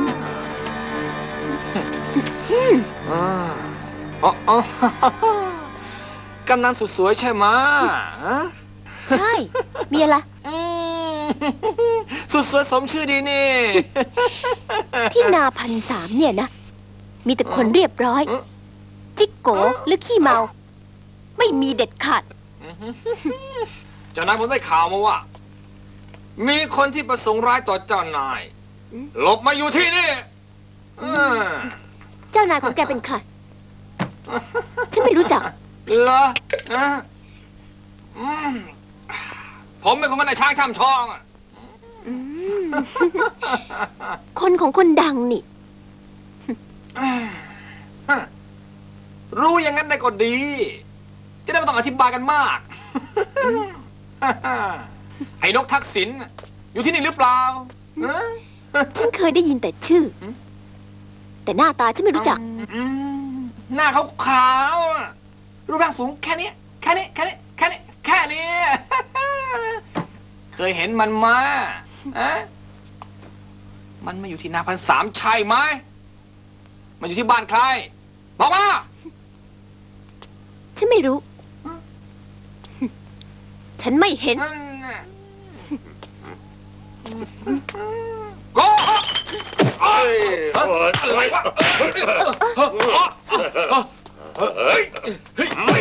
[SPEAKER 1] อ๋ออ๋อกำนันสุดสวยใช่ไหมฮะ
[SPEAKER 2] ใช่ มีอะไร
[SPEAKER 1] อืมสุดสวยสมชื่อดีนี่
[SPEAKER 2] ที่นาพันสามเนี่ยนะ มีแต่คนเรียบร้อย จิกโกหรือขี้เมา ไม่มีเด็ดขาด
[SPEAKER 1] จากนั้นผมได้ข่าวมาว่า มีคนที่ประสงค์ร้ายต่อเจ้านาย หลบมาอยู่ที่นี่อ่า
[SPEAKER 2] เจ้านายของแกเป็นใคร ฉันไม่รู้จัก
[SPEAKER 1] เหรออ่ะอืมผมเป็นคนกันในช้างช่ำชองอ่ะ
[SPEAKER 2] อืม คนของคนดังนี่
[SPEAKER 1] รู้อย่างนั้นได้ก็ดี จะได้ไม่ต้องอธิบายกันมาก ไอ้นกทักษิณอยู่ที่นี่หรือเปล่าฮะ
[SPEAKER 2] ฉันเคยได้ยินแต่ชื่อ แต่หน้าตาฉันไม่รู้จัก
[SPEAKER 1] อืมหน้าเขาขาวๆอะรูปร่างสูงแค่นี้แค่นี้แค่นี้แค่นี้แค่นี้ เคยเห็นมันมาอะมันมาอยู่ที่นาพันสามใช่ไหมมันอยู่ที่บ้านใครบอกมา
[SPEAKER 2] ฉันไม่รู้ ฉันไม่เห็น
[SPEAKER 1] นั่นน่ะโกหกเอ้ยอะไรวะเฮ้ยเฮ้ยเฮ้ย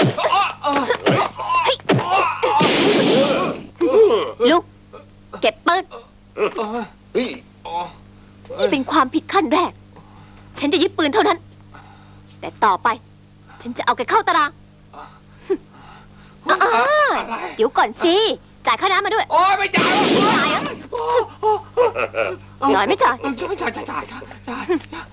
[SPEAKER 2] ลุก เก็บปืน
[SPEAKER 5] เฮ้ย
[SPEAKER 2] นี่เป็นความผิดขั้นแรก ฉันจะยึดปืนเท่านั้น แต่ต่อไป ฉันจะเอาแกเข้าตารางอ่าๆเดี๋ยวก่อนสิ จ่ายค่าน้ำมาด้วย
[SPEAKER 1] โอ้ยไม่จ่าย
[SPEAKER 2] จ่ายเหรอจ่ายไม่จ่าย
[SPEAKER 1] ไม่จ่ายจ่ายจ่ายจ่ายจ่าย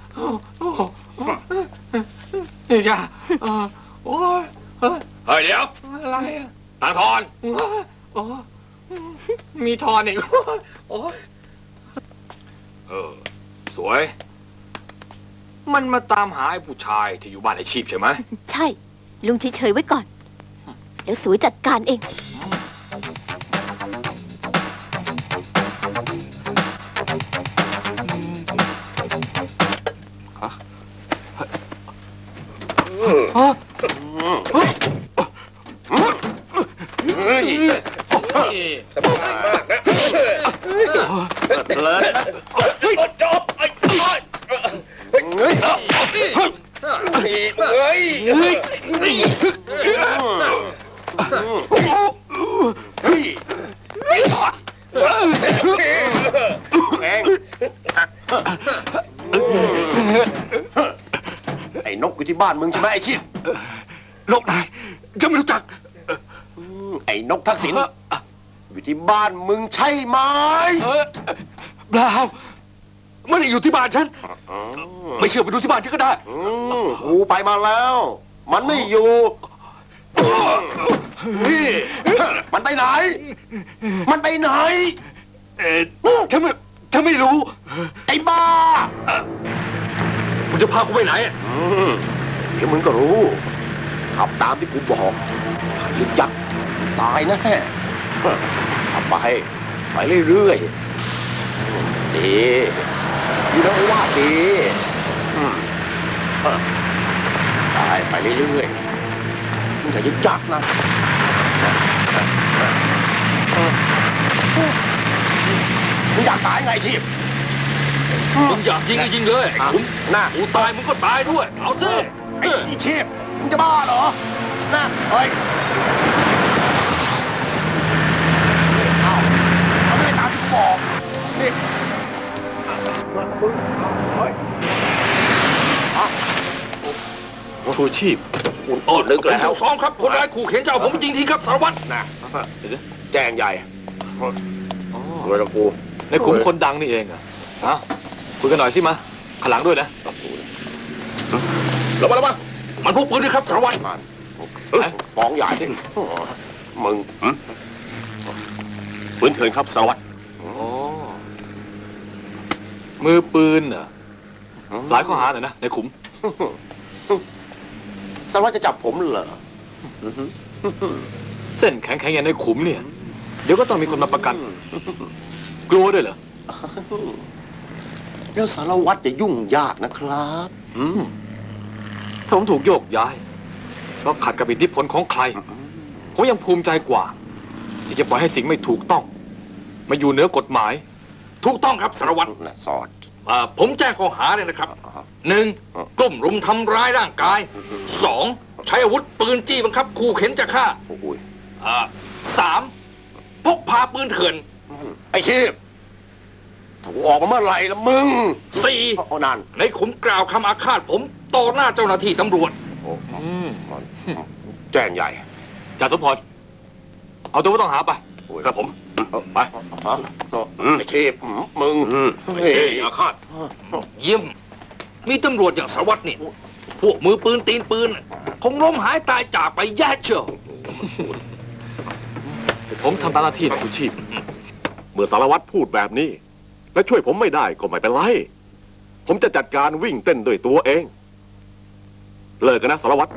[SPEAKER 1] นี่จ้าโอ้ยเฮ้ยเดี๋ยวอะไรอะตังทอนโอ้มีทอนอีกโอ้ยเออสวย มันมาตามหาไอ้ผู้ชายที่อยู่บ้านไอ้ชีพใช่ไหม
[SPEAKER 2] ใช่ ลุงเฉยๆไว้ก่อน เดี๋ยวสวยจัดการเอง
[SPEAKER 7] สบายมากนะ
[SPEAKER 5] เลยนะ
[SPEAKER 7] จบไอ้เฮ้ย
[SPEAKER 5] เฮ้ย
[SPEAKER 7] เฮ้ยเฮ้ย
[SPEAKER 5] เฮ้ยแองไอ้นกอยู่ที่บ้านมึงใช่ไหมไอ้ชิด
[SPEAKER 9] นกนายจะไม่รู้จัก
[SPEAKER 5] ไอ้นกทักษิณอยู่ที่บ้านมึงใช่ไหม
[SPEAKER 9] เออเปล่าไม่ได้อยู่ที่บ้านฉัน ไม่เชื่อไปดูที่บ้านฉันก็ได้
[SPEAKER 5] อืมกูไปมาแล้ว มันไม่อยู่นี่มันไปไหน มันไปไหน
[SPEAKER 9] เอ๊ะฉันไม่ฉันไม่รู้
[SPEAKER 5] ไอ้บ้า
[SPEAKER 3] มึงจะพากูไปไหนอะ
[SPEAKER 5] อืมเดี๋ยวมึงก็รู้ขับตามที่กูบอกถ้ายึดยักตายแน่ขับไปไปเรื่อยๆดีอยู่นะว่าดีอืมเออไปไปเรื่อยๆมึงอย่ายึดยักนะมึงอยากตายไงชีพ
[SPEAKER 3] มึงอยากยิงก็ยิงเลยไอ้ขุน
[SPEAKER 5] น่า
[SPEAKER 3] กูตายมึงก็ตายด้วย เอาสิ
[SPEAKER 5] ไอ้อีชีพมึงจะบ้าเหรอน่าเฮ้ยนี่เอ้าเขาไม่ได้ตามที่กูบอกนี่เฮ้ยอ่ะ
[SPEAKER 1] ชูชีพ
[SPEAKER 5] อุ่นอ้อนนึก
[SPEAKER 3] แล้
[SPEAKER 5] แล้ว ว
[SPEAKER 3] สองครับคนร้ายขู่เข็นจะเอาผมจริงทีครับสารวัตร
[SPEAKER 5] นะแจ้งใหญ่เงินกู
[SPEAKER 1] ในขุมคนดังนี่เองเหรอฮะคุยกันหน่อยสิมาขางหลังด้วยนะ
[SPEAKER 3] ระวังระวังมันพกปืนด้วยครับสารวัตร
[SPEAKER 5] มันฟ้องใหญ่มึง
[SPEAKER 3] ปืนเถื่อนครับสารวัตร
[SPEAKER 1] อ๋อมือปืนเหรอหลายข้อหาหน่อยนะในขุม
[SPEAKER 5] สารวัตรจะจับผมเหรอ
[SPEAKER 1] เส้นแข็งแข็งอย่างในขุมเนี่ย เดี๋ยวก็ต้องมีคนมาประกัน กลัวด้วยเหรอ
[SPEAKER 5] เดี๋ยวสารวัตรจะยุ่งยากนะครับอืม
[SPEAKER 1] ถ้าผมถูกโยกย้ายก็ขัดกับอิทธิพลของใคร ผมยังภูมิใจกว่า ที่จะปล่อยให้สิ่งไม่ถูกต้อง มาอยู่เหนือกฎหมาย
[SPEAKER 3] ถูกต้องครับสารวัตร
[SPEAKER 5] น่ะสอด
[SPEAKER 3] อ่าผมแจ้งข้อหาเลยนะครับหนึ่งกลุ่มรุมทำร้ายร่างกายสองใช้อาวุธปืนจี้บังคับขู่เข็นจะฆ่า
[SPEAKER 5] โอ้ย
[SPEAKER 3] อ่าสามพกพาปืนเถื่อน
[SPEAKER 5] ไอ้ชีพถ้ากูออกมาเมื่อไหร่ละมึง
[SPEAKER 3] สี่
[SPEAKER 5] เอานั่น
[SPEAKER 3] ในขุมกล่าวคำอาฆาตผมต่อหน้าเจ้าหน้าที่ตำรวจ
[SPEAKER 5] โอ้
[SPEAKER 1] อืม
[SPEAKER 5] แจ้งใหญ่
[SPEAKER 1] จ่าสมพร เอาตัวผู้ต้องหาไป
[SPEAKER 5] ครับผมไปไอ้ชีพมึงเฮ้ยอาฆาต
[SPEAKER 3] เยี่ยม มีตำรวจอย่างสารวัตรเนี่ยพวกมือปืนตีนปืนน่ะคงล้มหายตายจากไปแย่เชียว
[SPEAKER 1] ผมทำตามหน้าที่นะคุณชีพ
[SPEAKER 7] เมื่อสารวัตรพูดแบบนี้ และช่วยผมไม่ได้ก็ไม่เป็นไร ผมจะจัดการวิ่งเต้นด้วยตัวเอง เลิกกันนะสารวัตร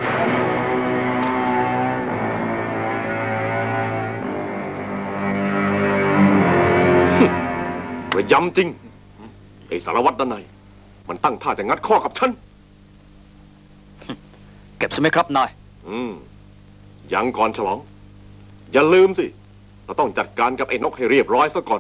[SPEAKER 7] ระยำจริง ไอ้สารวัตรด้านในมันตั้งท่าจะงัดข้อกับฉัน
[SPEAKER 8] เก็บใช่ไหมครับนาย
[SPEAKER 7] อืม ยังก่อนฉลอง อย่าลืมสิ เราต้องจัดการกับไอ้นกให้เรียบร้อยซะก่อน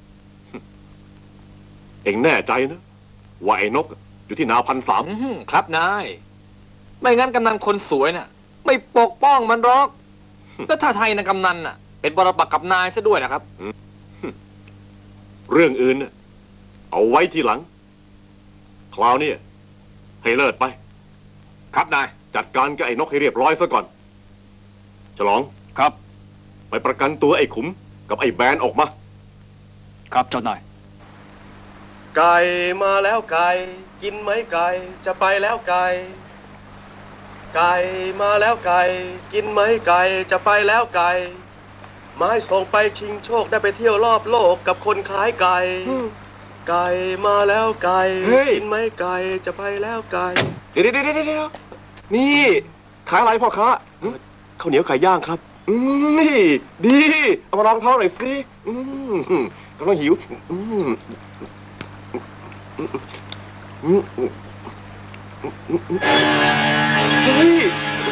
[SPEAKER 7] เอ็งแน่ใจนะ ว่าไอ้นกอยู่ที่นาพันสาม
[SPEAKER 1] อื้อหือครับนาย ไม่งั้นกำนันคนสวยน่ะ ไม่ปกป้องมันหรอก แล้วถ้าไทยนะกำนันน่ะ เป็นบรปักษ์กับนายซะด้วยนะครับ
[SPEAKER 7] เรื่องอื่นน่ะเอาไว้ทีหลัง คราวนี้ให้เลิศไป
[SPEAKER 3] ครับนาย
[SPEAKER 7] จัดการกับไอ้นกให้เรียบร้อยซะก่อน ฉลอง
[SPEAKER 8] ครับ
[SPEAKER 7] ไปประกันตัวไอ้ขุมกับไอ้แบนออกมา
[SPEAKER 8] ครับเจ้านาย
[SPEAKER 10] ไก่มาแล้วไก่กินไหมไก่จะไปแล้วไก่ไก่มาแล้วไก่กินไหมไก่จะไปแล้วไก่ไม้ส่งไปชิงโชคได้ไปเที่ยวรอบโลกกับคนขายไก่ไก่มาแล้วไก่
[SPEAKER 3] เฮ้ย
[SPEAKER 10] กินไหมไก่จะไปแล้วไก่
[SPEAKER 3] เดี๋ยวเดี๋ยวเดี๋ยวเดี๋ยวนี่ขายอะไรพ่อค้าหึข้าวเหนียวไก่ย่างครับอืมนี่ ดี เอามาลองท้องหน่อยสิอืมกำลังหิวอืมอืมอืมอืมอืมอืมเฮ้ย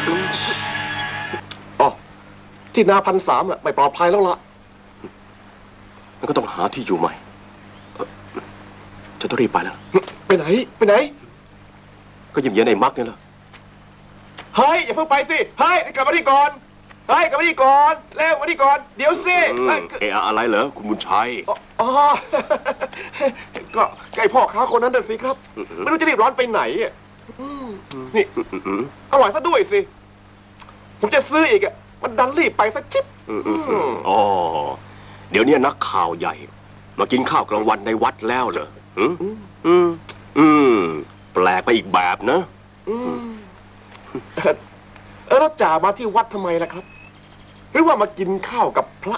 [SPEAKER 3] อ๋อที่นาพันสามน่ะไม่ปลอดภัยแล้วล่ะมันก็ต้องหาที่อยู่ใหม่เอ่อฉันต้องรีบไปแล้ว ไปไหน ไปไหน ก็ยิ้มเย็นไอ้มักนี่แหละ เฮ้ย อย่าเพิ่งไปสิ เฮ้ยกลับมาที่ก่อน เฮ้ยกลับมาที่ก่อนเร็วมาที่ก่อน เดี๋ยวสิเฮ้ย
[SPEAKER 7] เอะอะไรเหรอคุณบุญชัย
[SPEAKER 3] อ๋อ ก็ไก่พ่อค้าคนนั้นน่ะสิครับ ไม่รู้จะรีบร้อนไปไหนอ่ะอืมนี่อร่อยซะด้วยสิ ผมจะซื้ออีกอ่ะ มันดันรีบไปสักชิป
[SPEAKER 7] อ๋อ เดี๋ยวนี้นักข่าวใหญ่ มากินข้าวกลางวันในวัดแล้วเหรออืมอืมอืมแปลกไปอีกแบบนะ
[SPEAKER 3] อืมเออแล้วจ่ามาที่วัดทำไมล่ะครับ หรือว่ามากินข้าวกับพระ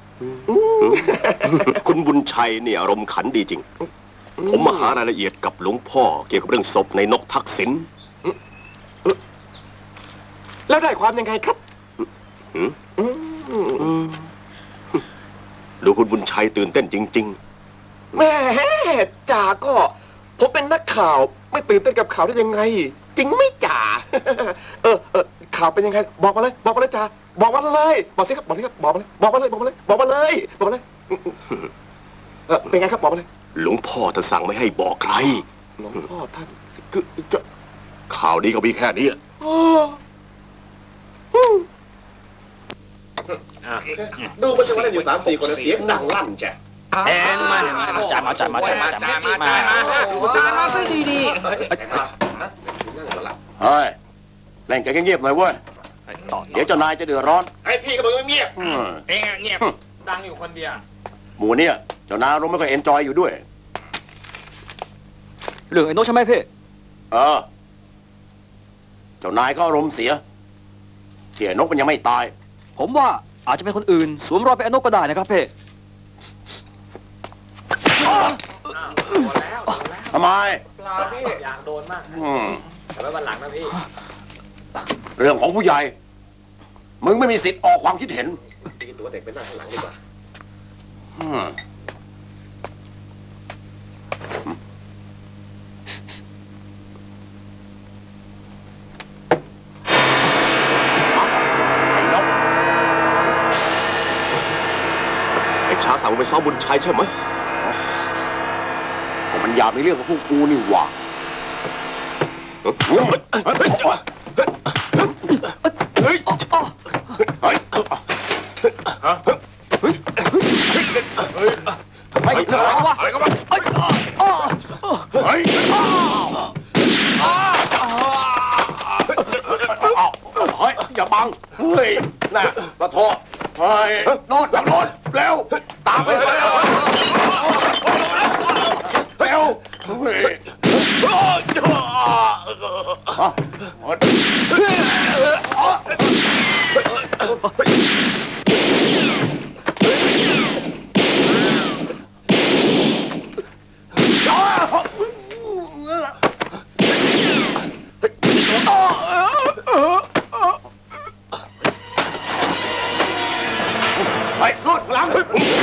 [SPEAKER 5] คุณบุญชัยเนี่ยอารมณ์ขันดีจริง ผมมาหารายละเอียดกับหลวงพ่อเกี่ยวกับเรื่องศพในนกทักษิณ
[SPEAKER 3] แล้วได้ความยังไงครับ
[SPEAKER 5] ดูคุณบุญชัยตื่นเต้นจริง
[SPEAKER 3] แม่จ่าก็ ผมเป็นนักข่าวไม่ตื่นเต้นกับข่าวได้ยังไง จริงไม่จ่า เออเออข่าวเป็นยังไงบอกมาเลย บอกมาเลยจ่าบอกมาเลยบอกสิครับบอกสิครับบอกมาเลยบอกมาเลยบอกมาเลยบอกมาเลยบอกมาเลยเออเป็นไงครับบอกมาเลย
[SPEAKER 5] ๆ หลวงพ่อท่านสั่งไม่ให้บอกใคร
[SPEAKER 3] หลวงพ่อท่านคือจะ
[SPEAKER 5] ข่าวนี้ก็มีแค่นี้
[SPEAKER 3] ดูมันจะมาเล่นอยู่สามสี่คนเสียงดังลั่นจ้ะ
[SPEAKER 8] แอนมามาจ่ายมาจ่ายมาจ่ายมาจ่ายมาจ่ายมา
[SPEAKER 6] จ่ายมาซะดี
[SPEAKER 5] เฮ้ยเล่นกันเงียบๆหน่อยเว้ย
[SPEAKER 8] ต่อ
[SPEAKER 5] เดี๋ยวเจ้านายจะเดือดร้อน
[SPEAKER 3] ไอพี่ก็บอกเงียบ
[SPEAKER 5] อืม
[SPEAKER 6] ๆเองเงียบดังอยู่คนเดียว
[SPEAKER 5] หมู่เนี่ยเจ้านายอารมณ์ไม่ค่อยเอนจอยอยู่ด้วย
[SPEAKER 8] เรื่องไอ้นกใช่ไหมพี่
[SPEAKER 5] เออ เจ้านายก็อารมณ์เสียเที่ยนกมันยังไม่ตาย
[SPEAKER 8] ผมว่าอาจจะเป็นคนอื่นสวมรอยเป็นไอ้นกก็ได้นะครับพี่
[SPEAKER 5] ทำไม
[SPEAKER 6] ปลาพี่อยากโดนมาก
[SPEAKER 5] อืม
[SPEAKER 6] แต่ไว้วันหลังนะพี่
[SPEAKER 5] เรื่องของผู้ใหญ่ มึงไม่มีสิทธิ์ออกความคิดเห็น
[SPEAKER 3] ตีตัวเด็กไปหน้าข้างหลังดีกว่า
[SPEAKER 5] อืมไอ้นกไอ้ช้าสั่งมึงไปซ้อมบุญชัยใช่ไหมก็มันอยากมีเรื่องกับพวกกูนี่หว่าเฮ้ยเฮ้ยเฮ้ยเฮ้ยอะไรวะอะไรกันวะเฮ้ยเฮ้ยอย่าบังเฮ้ยน่ะปะโถเฮ้ยโน่นทางโน่นเร็วตามไปเร็วเร็วเฮ้ยไปโน่นหลัง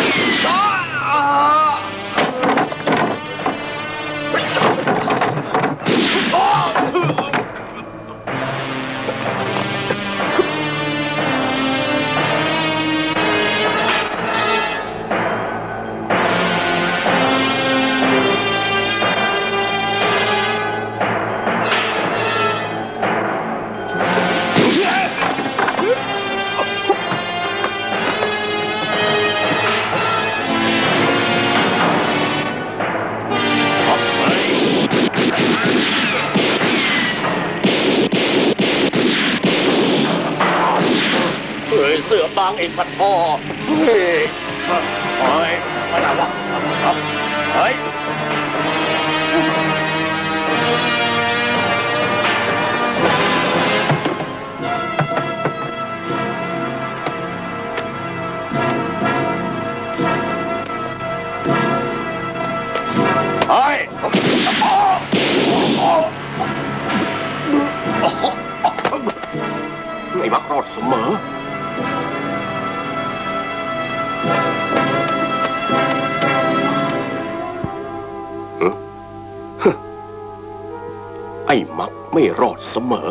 [SPEAKER 5] เฮ้ยเสือบางเอกปัดพ่อเฮ้ยเฮ้ยมาไหนวะเฮ้ยเฮ้ยไอ้มักรอดเสมอไอ้มักไม่รอดเสมอ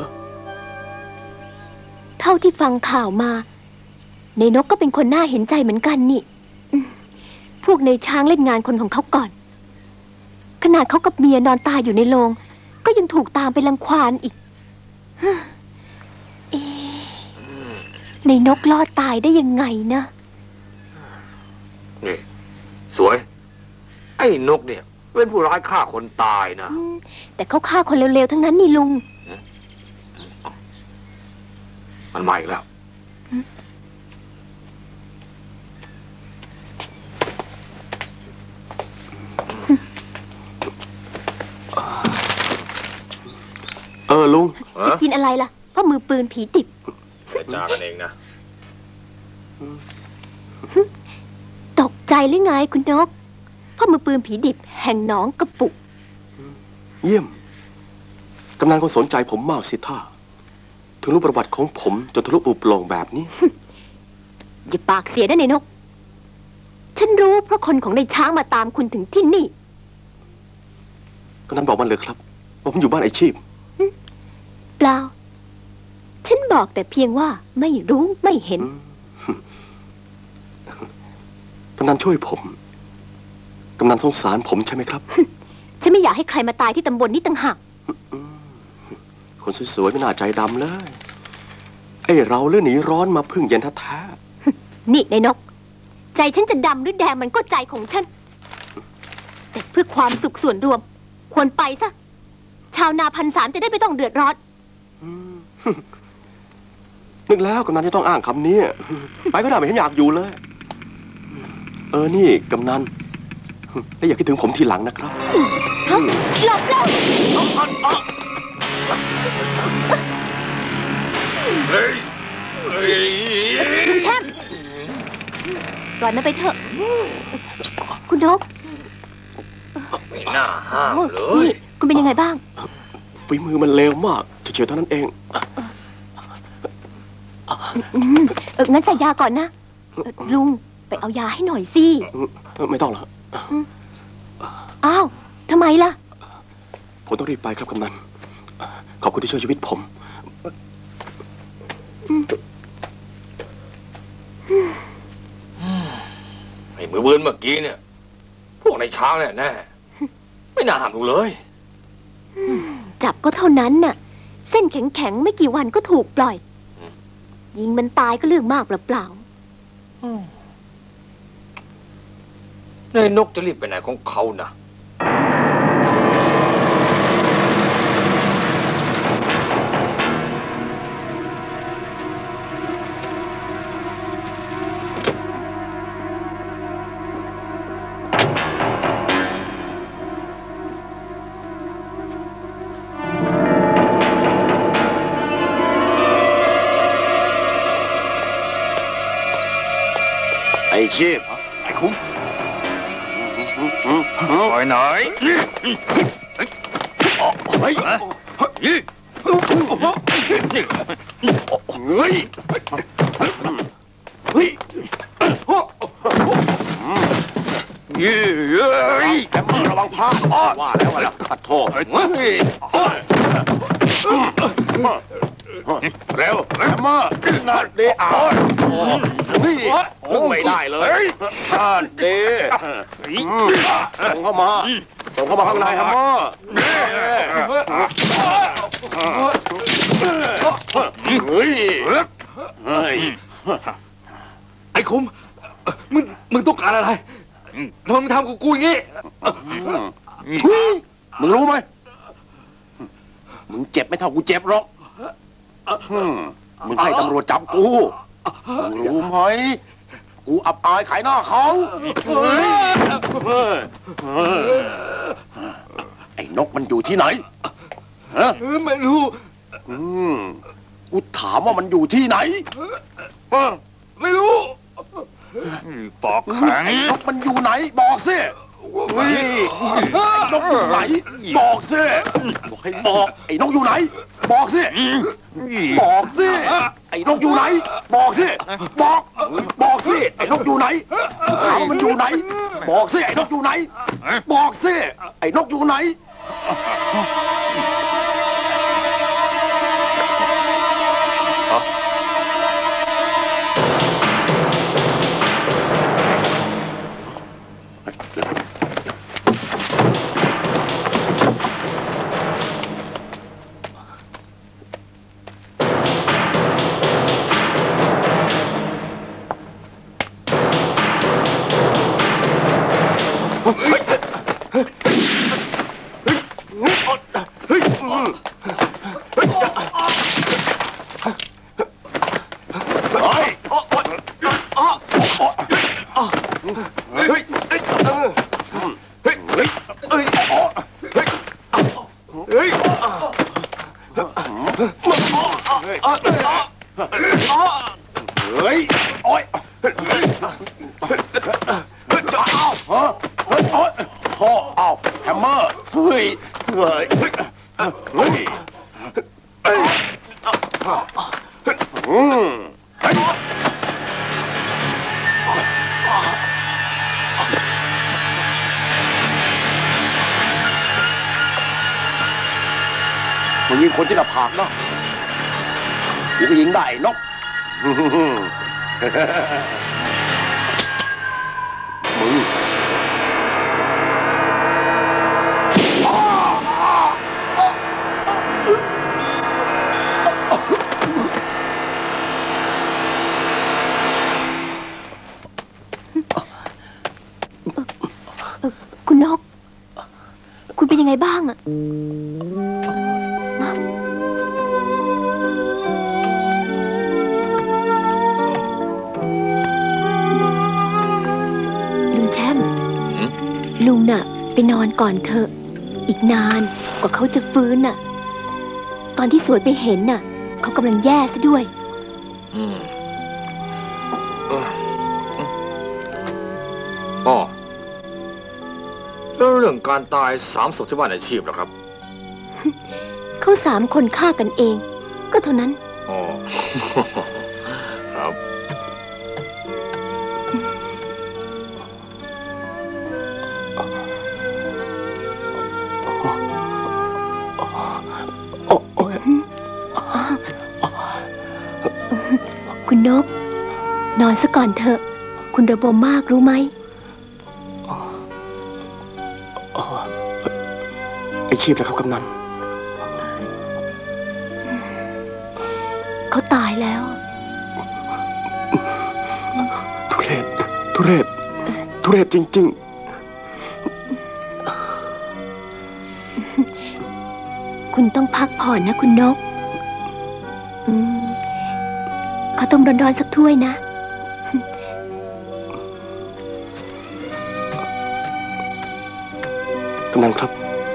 [SPEAKER 2] เท่าที่ฟังข่าวมา ในนกก็เป็นคนน่าเห็นใจเหมือนกันนี่อืมพวกในช้างเล่นงานคนของเขาก่อน ขนาดเขากับเมียนอนตายอยู่ในโรงก็ยังถูกตามไปรังควานอีกฮะเอ๊ะในนกรอดตายได้ยังไงนะ
[SPEAKER 6] นี่สวย ไอ้นกเนี่ยเป็นผู้ร้ายฆ่าคนตายนะ
[SPEAKER 2] อืมแต่เขาฆ่าคนเร็วๆทั้งนั้นนี่ลุง
[SPEAKER 6] มันมาอีกแล้ว
[SPEAKER 5] เออลุง
[SPEAKER 2] จะกินอะไรล่ะเพราะมือปืนผีติด
[SPEAKER 7] จากันเองนะ
[SPEAKER 2] ตกใจหรือไงคุณนกพ่อมือปืนผีดิบแห่งหนองกระปุก
[SPEAKER 3] เยี่ยม กำนันคงสนใจผมมากสิท่าถึงรู้ประวัติของผมจนทะลุปุโปร่งแบบนี้
[SPEAKER 2] อย่าปากเสียได้ในนก ฉันรู้เพราะคนของในช้างมาตามคุณถึงที่นี่
[SPEAKER 3] กำนันบอกมันเลยครับว่าผมอยู่บ้านไอชีพ
[SPEAKER 2] เปล่า ฉันบอกแต่เพียงว่าไม่รู้ไม่เห็น
[SPEAKER 3] กำนันช่วยผม กำนันสงสารผมใช่ไหมครับ
[SPEAKER 2] ฉันไม่อยากให้ใครมาตายที่ตำบลนี้ต่างหาก
[SPEAKER 3] คนสวยๆไม่น่าใจดำเลย ไอ้เราเลื่อนหนีร้อนมาพึ่งเย็นแท้ๆ
[SPEAKER 2] นี่ในนก ใจฉันจะดำหรือแดงมันก็ใจของฉัน แต่เพื่อความสุขส่วนรวม ควรไปซะ ชาวนาพันสามจะได้ไม่ต้องเดือดร้อน
[SPEAKER 3] นึกแล้วกำนันจะต้องอ้างคำนี้ ไปก็ได้ไม่เห็นอยากอยู่เลย เออนี่กำนันแล้วอย่าคิดถึงผมทีหลังนะครับ
[SPEAKER 2] ฮะหลบแล้วคุณแชมป์ปล่อยมันไปเถอะ คุณนก
[SPEAKER 7] ไม่น่าห้าม
[SPEAKER 2] โอ้
[SPEAKER 7] เลย
[SPEAKER 2] นี่คุณเป็นยังไงบ้าง
[SPEAKER 3] ฝีมือมันเลวมากเฉยๆเท่านั้นเอง
[SPEAKER 2] อืมเอองั้นใส่ยาก่อนนะเอ่อลุงไปเอายาให้หน่อยสิ
[SPEAKER 3] ไม่ต้องหรอก
[SPEAKER 2] อ้าวทำไมล่ะ
[SPEAKER 3] ผมต้องรีบไปครับกำนัน ขอบคุณที่ช่วยชีวิตผม
[SPEAKER 7] ไอ้มือปืนเมื่อกี้เนี่ย พวกในช้างเนี่ยแน่ไม่น่าห้ามดูเลย
[SPEAKER 2] จับก็เท่านั้นน่ะ เส้นแข็งๆไม่กี่วันก็ถูกปล่อย ยิงมันตายก็เรื่องมากเปล่า
[SPEAKER 7] นายนกจะรีบไปไหนของเขานะ
[SPEAKER 5] ไอชีพ
[SPEAKER 6] ไอ้คุ้มปล่อยหน่อย
[SPEAKER 5] เฮ้ย เฮ้ย เฮ้ย แอมมาระวังพลาดว่าแล้วว่าแล้วปัดโทษเร็วแอมมานาดดีอ่ะนี่นึกไม่ได้เลยนาดดีส่งเข้ามา ส่งเข้ามาข้างในแอมมาเฮ้ย เฮ้ย
[SPEAKER 9] ไอ้คุ้มมึงมึงต้องการอะไรทำไมมึงทำกับกูอย่างงี้
[SPEAKER 5] มึงรู้ไหม มึงเจ็บไม่เท่ากูเจ็บหรอกมึงให้ตำรวจจับกู มึงรู้ไหม กูอับอายขายหน้าเขาไอ้นกมันอยู่ที่ไหนฮะ
[SPEAKER 9] ไม่รู้
[SPEAKER 5] อืมกูถามว่ามันอยู่ที่ไหน
[SPEAKER 9] ไม่รู้
[SPEAKER 6] ปอกแข็ง
[SPEAKER 5] ไอ้นกมันอยู่ไหน บอกสิเฮ้ยไอ้นกอยู่ไหน บอกสิบอกให้บอก ไอ้นกอยู่ไหน บอกสิ บอกสิ ไอ้นกอยู่ไหน บอกสิ บอก บอกสิ ไอ้นกอยู่ไหนถามว่ามันอยู่ไหน บอกสิ ไอ้นกอยู่ไหน บอกสิ ไอ้นกอยู่ไหน เฮะเฮ้ยโอ๊ยพ่ออ้าวแฮมเมอร์เฮ้ยเฮ้ยเฮ้ยเฮ้ยอืมเฮ้ยมึงยิงคนที่หน้าผากนะกูก็ยิงได้นกมึง
[SPEAKER 2] คุณนก คุณเป็นยังไงบ้างอะลุงแชมป์ลุงน่ะ ไปนอนก่อนเถอะ อีกนานกว่าเขาจะฟื้นน่ะ ตอนที่สวยไปเห็นน่ะ เขากำลังแย่ซะด้วย
[SPEAKER 1] อืมอ๋อแล้วเรื่องการตายสามศพที่บ้านอาชีพนะครับ
[SPEAKER 2] เขาสามคนฆ่ากันเอง ก็เท่านั้น
[SPEAKER 1] อ๋อ ครับ
[SPEAKER 2] คุณนก นอนซะก่อนเถอะ คุณระบมมากรู้ไหม
[SPEAKER 3] ไอชีพนะครับกำนัน
[SPEAKER 2] เขาตายแล้ว
[SPEAKER 3] ทุเรศ ทุเรศ ทุเรศจริงๆ
[SPEAKER 2] คุณต้องพักผ่อนนะคุณนก อืมขอต้มร้อนๆสักถ้วยนะ
[SPEAKER 3] กำนันครับ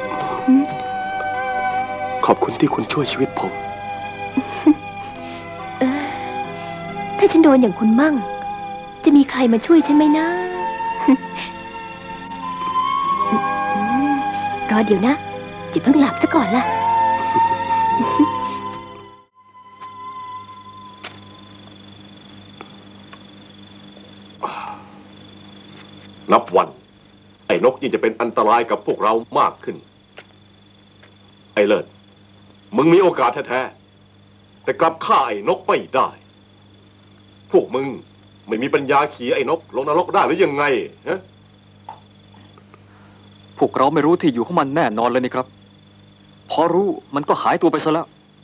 [SPEAKER 3] ขอบคุณที่คุณช่วยชีวิตผม
[SPEAKER 2] เออถ้าฉันโดนอย่างคุณมั่ง จะมีใครมาช่วยฉันไหมนะ อืมรอเดี๋ยวนะจะเพิ่งหลับซะก่อนล่ะ
[SPEAKER 3] นับวันไอ้นกยิ่งจะเป็นอันตรายกับพวกเรามากขึ้น ไอ้เลิศมึงมีโอกาสแท้ๆแต่กลับฆ่าไอ้นกไม่ได้ พวกมึงไม่มีปัญญาขี่ไอ้นกลงนรกได้หรือยังไงฮะ
[SPEAKER 8] พวกเราไม่รู้ที่อยู่ของมันแน่นอนเลยนี่ครับพอรู้มันก็หายตัวไปซะแล้ว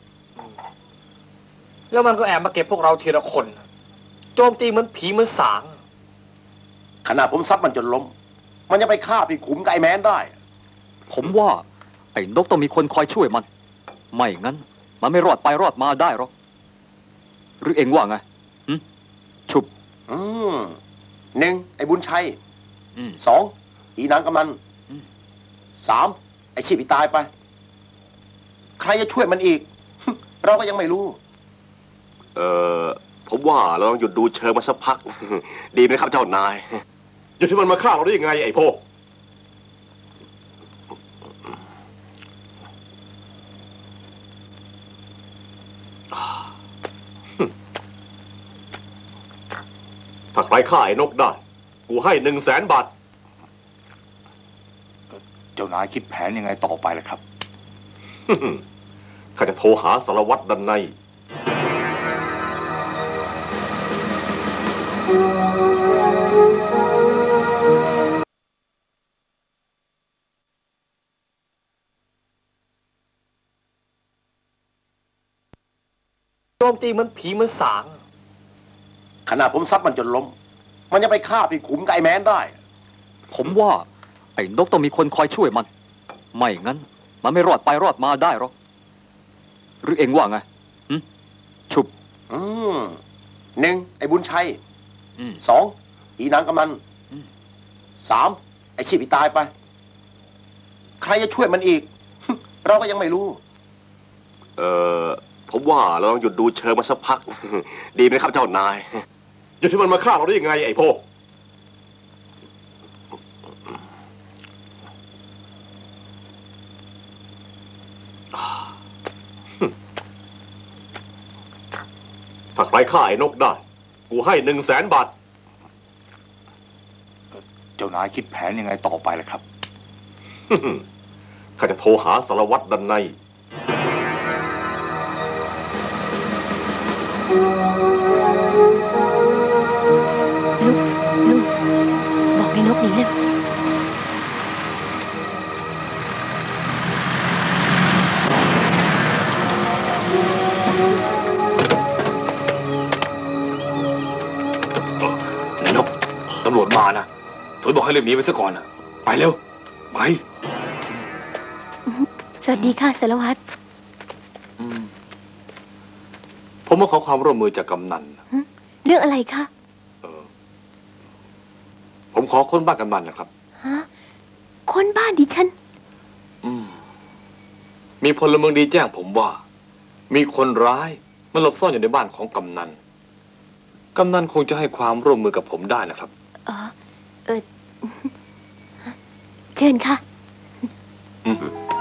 [SPEAKER 6] แล้วมันก็แอบมาเก็บพวกเราทีละคน โจมตีเหมือนผีเหมือนสาง
[SPEAKER 5] ขนาดผมซัดมันจนล้ม มันยังไปฆ่าพี่ขุมกับไอ้แมนได้
[SPEAKER 8] ผมว่าไอ้นกต้องมีคนคอยช่วยมัน ไม่งั้น มันไม่รอดไปรอดมาได้หรอกหรือเองว่าไงหึชุบ
[SPEAKER 5] อืมหนึ่งไอ้บุญชัย
[SPEAKER 8] อืม
[SPEAKER 5] สองอีนางกำนัน
[SPEAKER 8] อืม
[SPEAKER 5] สามไอ้ชีพตายไป ใครจะช่วยมันอีก เราก็ยังไม่รู้ เออผมว่าเราต้องหยุดดูเชิงมาสักพัก ดีไหมครับเจ้านายหยุดที่มันมาฆ่าเราได้ยังไงไอ้พวกถ้าใครฆ่าไอ้นกได้ กูให้หนึ่งแสนบาท
[SPEAKER 7] เจ้านายคิดแผนยังไงต่อไปล่ะครับ
[SPEAKER 5] ข้าจะโทรหาสารวัตรดันใน
[SPEAKER 6] โจมตีเหมือนผีเหมือนสาง
[SPEAKER 5] ขนาดผมซัดมันจนล้ม มันยังไปฆ่าพี่ขุมกับไอ้แมนได้
[SPEAKER 8] ผมว่าไอ้นกต้องมีคนคอยช่วยมัน ไม่งั้น มันไม่รอดไปรอดมาได้หรอกหรือเองว่าไงหึชุบ
[SPEAKER 5] อืมหนึ่งไอ้บุญชัย
[SPEAKER 8] อืม
[SPEAKER 5] สองอีนางกำนัน
[SPEAKER 8] อืม
[SPEAKER 5] สามไอ้ชีพตายไป ใครจะช่วยมันอีก เราก็ยังไม่รู้ เออผมว่าเราต้องหยุดดูเชิงมาสักพัก ดีไหมครับเจ้านายหยุดที่มันมาฆ่าเราได้ยังไงไอ้พวก
[SPEAKER 3] ถ้าใครฆ่าไอ้นกได้ กูให้หนึ่งแสนบาท
[SPEAKER 6] เจ้านายคิดแผนยังไงต่อไปล่ะครับ
[SPEAKER 3] ข้าจะโทรหาสารวัตรดันใน
[SPEAKER 2] ลูก ลูก บอกในนกหนีเร็ว
[SPEAKER 1] นายนกตำรวจมานะสวยบอกให้รีบหนีไปซะก่อนนะไปเร็ว ไป
[SPEAKER 2] สวัสดีค่ะสารวัตร
[SPEAKER 1] ผมมาขอความร่วมมือจากกำนัน
[SPEAKER 2] เรื่องอะไรคะ
[SPEAKER 1] เออ ผมขอค้นบ้านกำนันนะครับ
[SPEAKER 2] ฮะ คนบ้านดิฉัน
[SPEAKER 1] อืม มีพลเมืองดีแจ้งผมว่า มีคนร้ายมันหลบซ่อนอยู่ในบ้านของกำนัน กำนันคงจะให้ความร่วมมือกับผมได้นะครับ
[SPEAKER 2] อ๋อ เออ เชิญค่ะ
[SPEAKER 1] อืม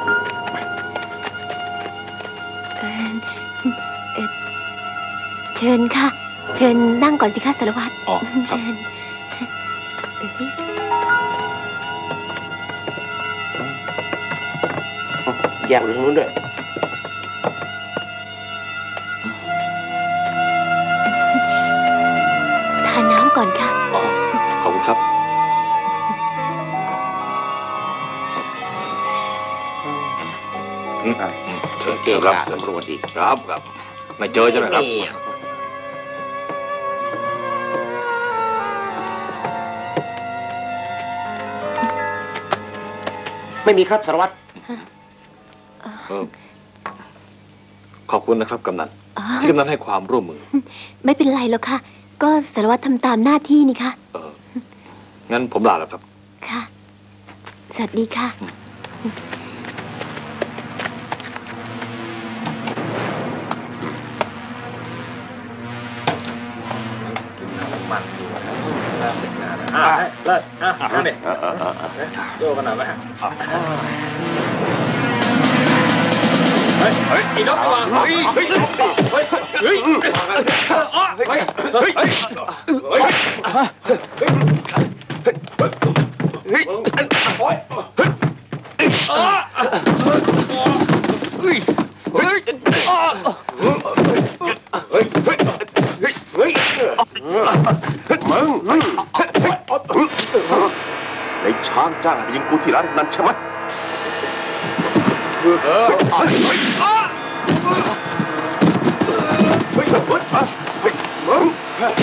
[SPEAKER 2] เอ่อเอ่อเชิญค่ะ เชิญนั่งก่อนสิคะสารวัตร
[SPEAKER 1] อ๋อครับ
[SPEAKER 2] เชิญเอ้ย
[SPEAKER 4] แยกไปทางนู้นด้วย
[SPEAKER 2] ทานน้ำก่อนค่ะ
[SPEAKER 1] อ๋อ ขอบคุณครับ อืมอืมเชิญ
[SPEAKER 4] เก่ง
[SPEAKER 1] ครับ
[SPEAKER 4] ละ
[SPEAKER 1] เชิญ
[SPEAKER 4] สวัสดี
[SPEAKER 1] ครับครับไม่เจอใช่ไหมครับ
[SPEAKER 4] นี่ไม่มีครับสารวัตร
[SPEAKER 1] เออขอบคุณนะครับกำนัน
[SPEAKER 2] อ๋อ
[SPEAKER 1] ที่กำนันให้ความร่วมมือ
[SPEAKER 2] ไม่เป็นไรหรอกค่ะ ก็สารวัตรทำตามหน้าที่นี่ค่ะ
[SPEAKER 1] เออ งั้นผมลาแล้วครับ
[SPEAKER 2] ค่ะ สวัสดีค่ะ
[SPEAKER 6] มันดีกว่าน่าเสร็จงานอ่ะเลิศอ่ะนั่นดิโจ้กันหน่อยไหมฮะเฮ้ยเฮ้ยอีนกดีกว่าเฮ้ยเฮ้ยเฮ้ยเฮ้ยเฮ้ยเฮ้ยเฮ้ย
[SPEAKER 5] มึงในช้างจ้างให้ไปยิงกูที่ร้านนั้นใช่ไหมมึง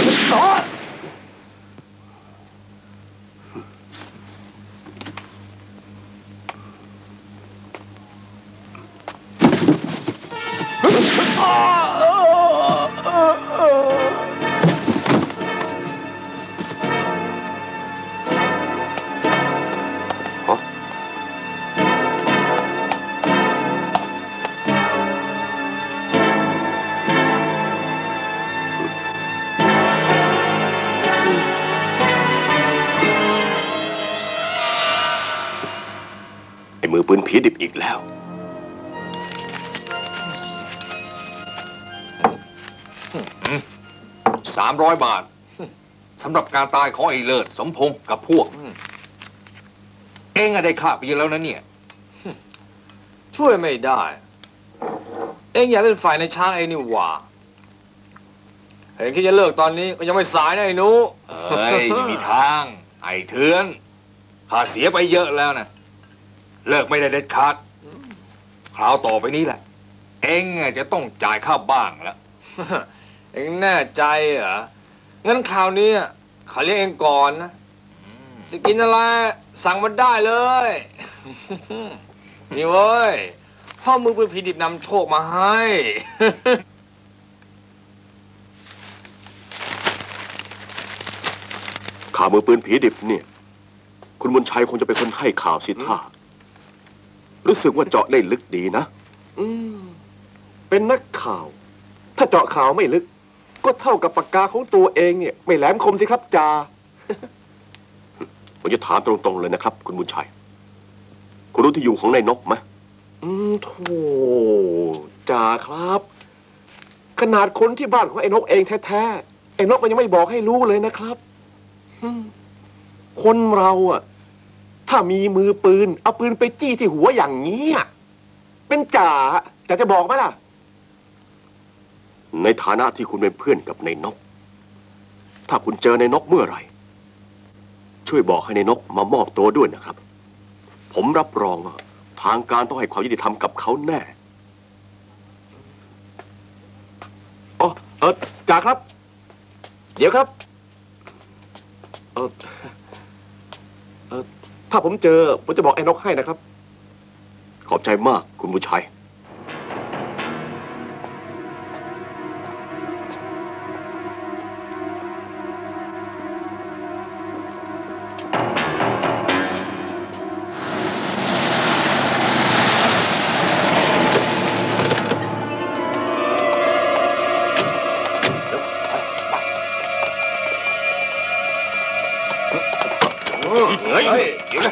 [SPEAKER 5] ไอ้มือปืนผีดิบอีกแล้ว
[SPEAKER 6] สามร้อยบาทสำหรับการตายของไอ้เลิศสมพงษ์กับพวก เองอะได้ค่าไปเยอะแล้วนะเนี่ย
[SPEAKER 1] ช่วยไม่ได้ เอ็งอยากเล่นฝ่ายในช้างเองนี่หว่า เห็นคิดจะเลิกตอนนี้ก็ยังไม่สายนะไอ้หนู
[SPEAKER 6] เฮ้ยไม่มีทาง ไอ้เถือนข้าเสียไปเยอะแล้วนะ เลิกไม่ได้เด็ดขาดคราวต่อไปนี้แหละ เองอะจะต้องจ่ายค่าบ้างแล้ว
[SPEAKER 1] เอ็งแน่ใจเหรอ งั้นคราวนี้เขาเรียกเอ็งก่อนนะ จะกินอะไรสั่งมาได้เลย นี่เว้ย พ่อมือปืนผีดิบนำโชคมาให้
[SPEAKER 5] ข่าวมือปืนผีดิบเนี่ย คุณบุญชัยคงจะเป็นคนให้ข่าวสิท่า รู้สึกว่าเจาะได้ลึกดีนะ
[SPEAKER 3] อืม เป็นนักข่าว ถ้าเจาะข่าวไม่ลึก ก็เท่ากับปากกาของตัวเองเนี่ย ไม่แหลมคมสิครับจ่า
[SPEAKER 5] ผมจะถามตรงๆเลยนะครับ คุณบุญชัย คุณรู้ที่อยู่ของนายนกไหม
[SPEAKER 3] อืมโถจ่าครับขนาดคนที่บ้านของไอ้นกเองแท้ๆไอ้นกมันยังไม่บอกให้รู้เลยนะครับอืมคนเราอะถ้ามีมือปืนเอาปืนไปจี้ที่หัวอย่างนี้อะเป็นจ่าแต่จะบอกไหมล่ะ
[SPEAKER 5] ในฐานะที่คุณเป็นเพื่อนกับในนก ถ้าคุณเจอในนกเมื่อไหร่ช่วยบอกให้ในนกมามอบตัวด้วยนะครับ ผมรับรองว่าทางการต้องให้ความยุติธรรมกับเขาแน่
[SPEAKER 3] อ๋อเออจ่าครับ เดี๋ยวครับเออเออถ้าผมเจอผมจะบอกไอ้นกให้นะครับ
[SPEAKER 5] ขอบใจมากคุณบุญชัย
[SPEAKER 3] เฮ้ยเดี๋ยวนะ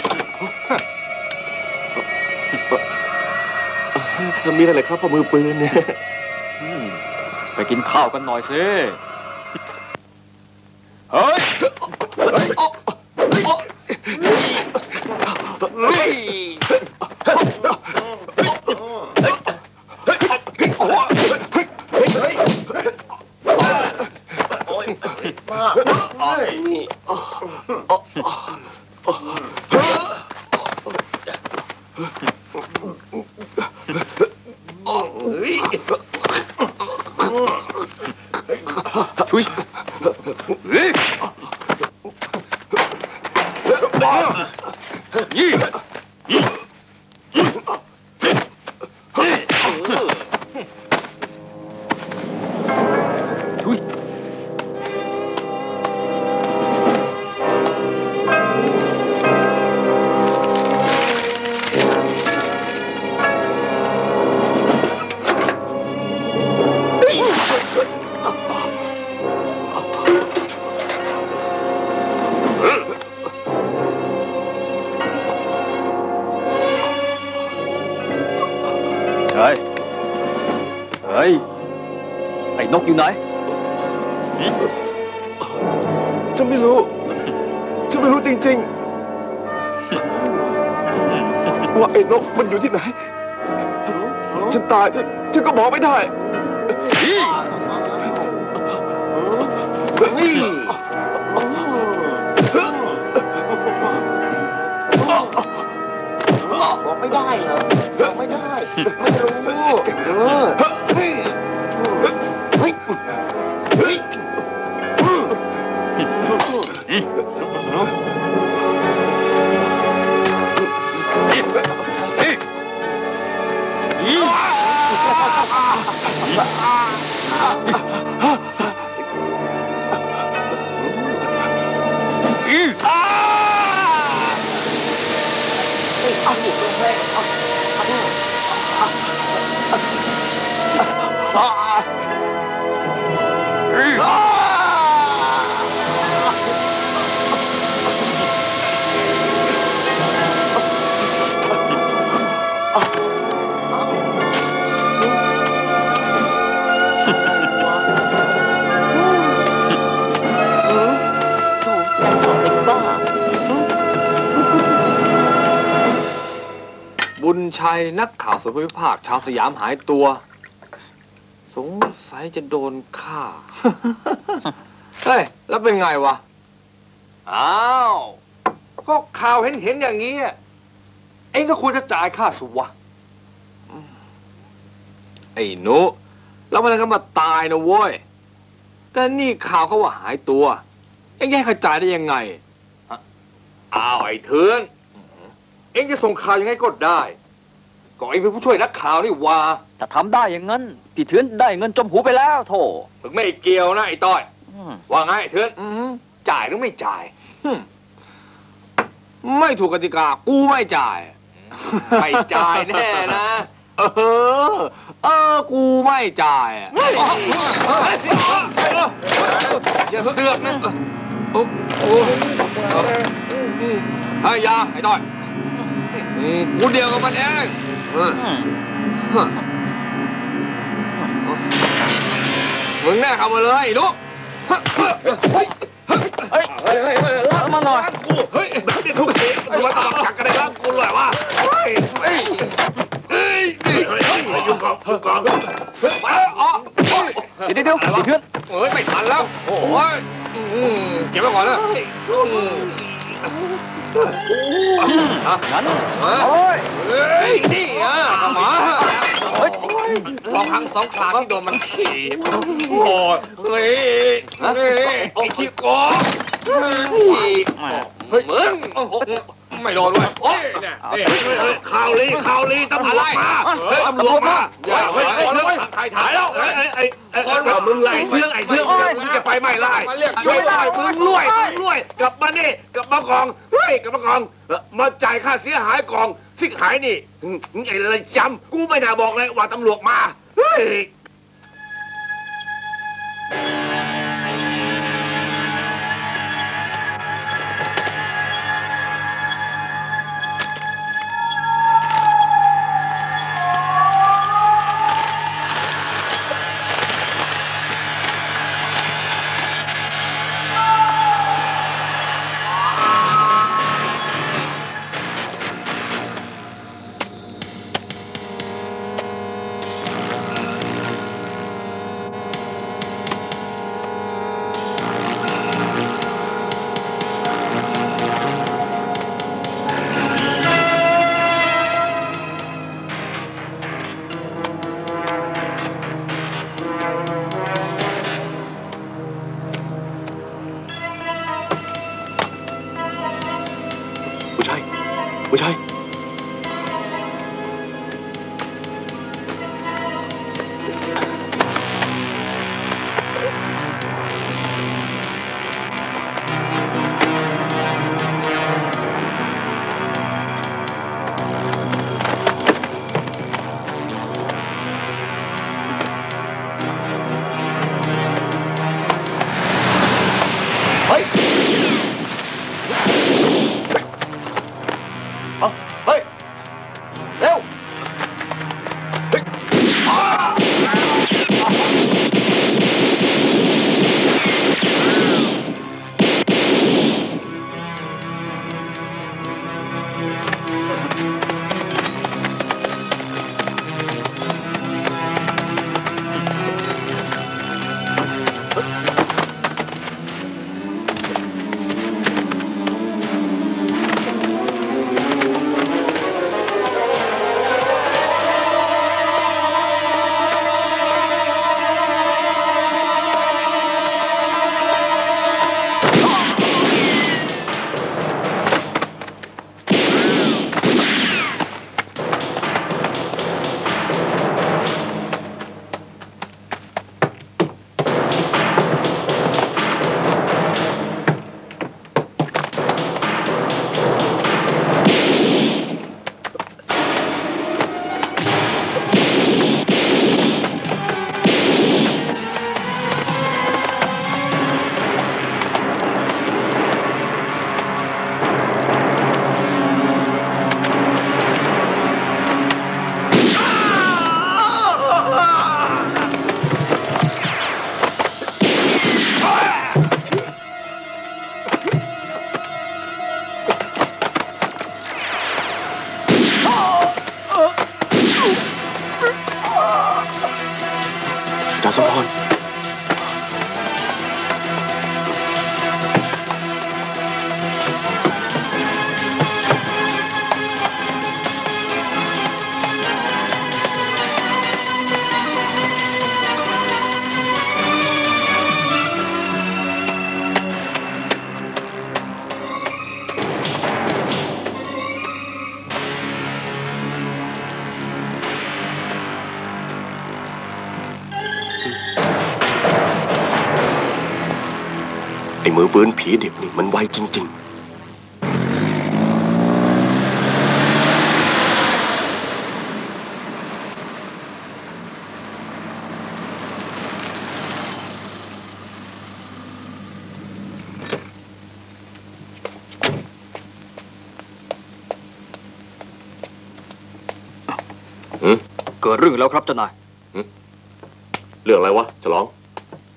[SPEAKER 3] มีอะไรครับพ่อมือปืนเนี่ย
[SPEAKER 8] ไปกินข้าวกันหน่อยสิ เฮ้ย ทุยเฮ้ยยี่ยี่ทุยเฮ้ย เฮ้ย ไอ้นกอยู่ไหน
[SPEAKER 3] ฉันไม่รู้ ฉันไม่รู้จริงๆ ว่าไอ้นกมันอยู่ที่ไหน ฉันตาย ฉันก็บอกไม่ได้
[SPEAKER 4] บอกไม่ได้เหรอบอกไม่ได้ ไม่รู้เออเฮ้ยเฮ้ยเฮ้ย
[SPEAKER 1] บุญชัยนักข่าวสุภาพชาวสยามหายตัว สงสัยจะโดนฆ่า เฮ้ย แล้วเป็นไงวะ
[SPEAKER 6] อ้าว ก็ข่าวเห็นเห็นอย่างนี้ เองก็ควรจะจ่ายค่าสุวะ
[SPEAKER 1] ไอ้หนูแล้วมันก็มาตายนะเว้ย แต่นี่ข่าวเขาว่าหายตัวเอ็งจะให้เขาจ่ายได้ยังไง
[SPEAKER 6] อ้าว ไอ้เถือน เองจะส่งข่าวยังไงก็ได้ ก็เองเป็นผู้ช่วยนักข่าวนี่ว่า
[SPEAKER 8] ถ้าทำได้อย่างนั้น พี่เถือนได้เงินจมหูไปแล้วโถ
[SPEAKER 6] มึงไม่เกี่ยวนะไอ้ต้อย
[SPEAKER 8] อืม
[SPEAKER 6] ว่าไงไอ้เถือน
[SPEAKER 1] อืม
[SPEAKER 6] จ่ายหรือไม่จ่าย
[SPEAKER 1] ไม่ถูกกติกา กูไม่จ่าย
[SPEAKER 6] ไม่จ่ายแน่นะ
[SPEAKER 1] เออ เออ กูไม่จ่าย
[SPEAKER 6] อย่าเสือกนะ
[SPEAKER 1] โอ้โหไอ้ยาไอ้ต้อยกูเดียวกับมันเอง
[SPEAKER 8] อืม
[SPEAKER 6] มึงแน่เข้ามาเลยลูกเฮ้ยเฮ้ยเฮ้ยเฮ้ยเฮ้ยล้างมาหน่อยกูเฮ้ยแบบนี้ทุกทีทำไมต้องจักกันได้ล้างกูเลยวะเฮ้ยเฮ้ยเฮ้ยเฮ้ยเฮ้ยอยู่ก่อนอยู่ก่อนเฮ้ยอ๋อเดี๋ยวเดี๋ยวเดี๋ยวเพื่อนเฮ้ยไม่ทันแล้วโอ้ยเก็บไว้ก่อนนะงั้นโอ้ยเฮ้ยนี่อ่ะหมาเฮ้ยสองครั้งสองคราที่โดนมันถีบโอ้ยเฮ้ยเฮ้ยไอ้ขี้โกงเฮ้ยมึงไม่โดนด้วยโอ้ยข่าวลีข่าวลีตำรวจมาเฮ้ยตำรวจมาเฮ้ยถ่ายถ่ายแล้วไอ้ไอ้ไอ้ไอ้มึงไล่เชื่องไอ้เชื่องมึงจะไปไม่ไล่ช่วยไล่มึงรวยมึงรวยกลับมานี่กลับมากองเฮ้ยกลับมากองมาจ่ายค่าเสียหายกองซิกหายนี่ไอ้อะไรจำกูไม่น่าบอกเลยว่าตำรวจมาเฮ้ยผู้ชายจ่าสมพร ไอ้มือปืนผีดิบนี่มันไวจริงๆ
[SPEAKER 8] เกิดเรื่องแล้วครับเจ้านาย
[SPEAKER 3] เรื่องอะไรวะฉลอง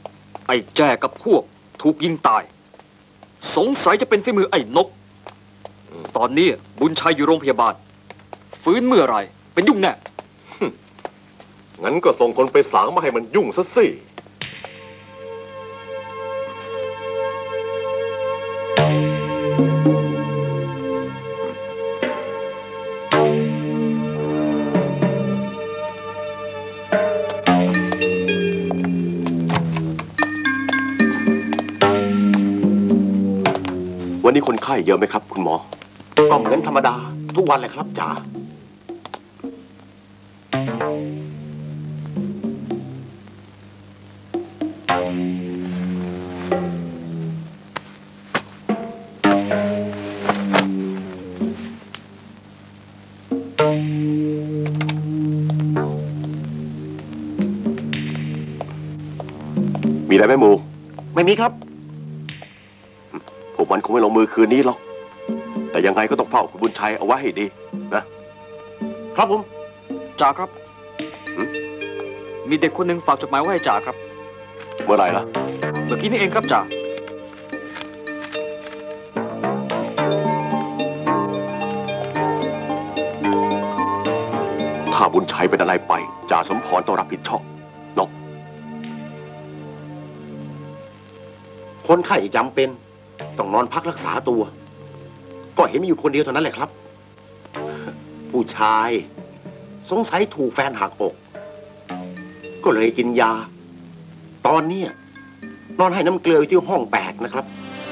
[SPEAKER 8] ไอ้แจ้กับพวกถูกยิงตาย สงสัยจะเป็นฝีมือไอ้นก ตอนนี้บุญชัยอยู่โรงพยาบาล ฟื้นเมื่อไหรเป็นยุ่งแน่
[SPEAKER 3] งั้นก็ส่งคนไปสางมาให้มันยุ่งซะสิ วันนี้คนไข้เยอะไหมครับ คุณหมอ
[SPEAKER 5] ก็เหมือนธรรมดา ทุกวันเลยครับจ๋า
[SPEAKER 3] มีอะไรไหมหมู
[SPEAKER 5] ไม่มีครับ
[SPEAKER 3] พวกมันคงไม่ลงมือคืนนี้หรอก แต่ยังไงก็ต้องเฝ้าคุณบุญชัยเอาไว้ให้ดีนะ
[SPEAKER 5] ครับผม
[SPEAKER 8] จ่าครับ มีเด็กคนหนึ่งฝากจดหมายไว้ให้จ่าครับ
[SPEAKER 3] เมื่อไหร่ล่ะ
[SPEAKER 8] เมื่อกี้นี่เองครับจ่า
[SPEAKER 3] ถ้าบุญชัยเป็นอะไรไปจ่าสมพรต้องรับผิดชอบนก
[SPEAKER 5] คนไข้จำเป็น ต้องนอนพักรักษาตัว ก็เห็นมีอยู่คนเดียวเท่านั้นแหละครับ ผู้ชาย สงสัยถูกแฟนหักอก ก็เลยกินยา ตอนนี้นอนให้น้ำเกลืออยู่ที่ห้องแปดนะครับ